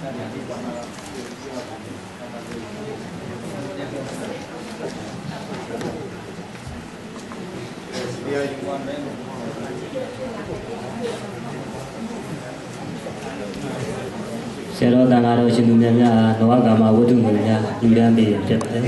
ဆရာတော်တန်ခါတော်ရှင်သူများများလောကကာမဝတ္ထုကိုများလူဒန်းပေးဖြစ်ပါတယ်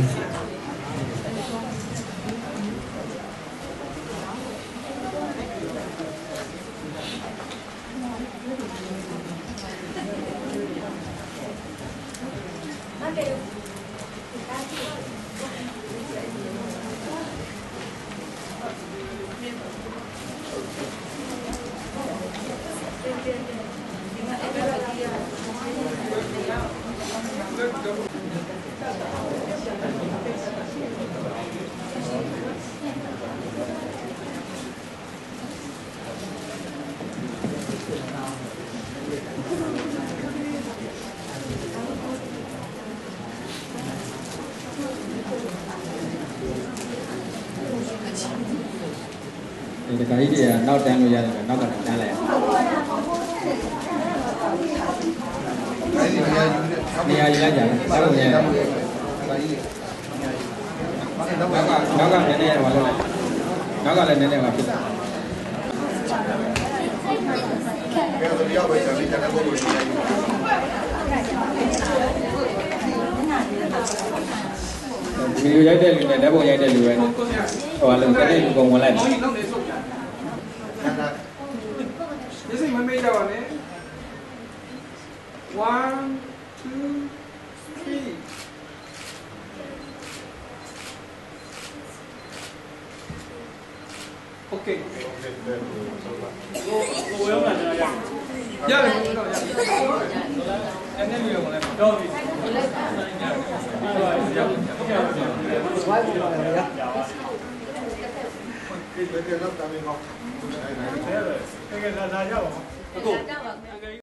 ဒီကကြီးတွေကနောက်တန်းလို့ရတယ်နောက်ကတန်းလိုက်နေရာယူလိုက်ကြတယ်တောက်နေနောက်ကနောက်ကနည်းနည်းရပါလို့နောက်ကလည်းနည်းနည်းပါဖြစ်တယ်ဘယ်လိုရောက်ပဲကြာပြီးတဲ့ဘုရားကြီးဗီဒီယိုရိုက်တဲ့လူနဲ့ဓာတ်ပုံရိုက်တဲ့လူပဲဟိုအလုံးကတည်းကပုံဝင်လိုက်တယ်ဒီစိတ်မမေ့ကြပါနဲ့ one two three okay ကိုကိုရောမှာကျွန်တော်ရတယ်ရတယ်ကျွန်တော်ရတယ်အဲ့နဲ့မျိုးဝင်လိုက်တော့ပြီဟုတ်ကဲ့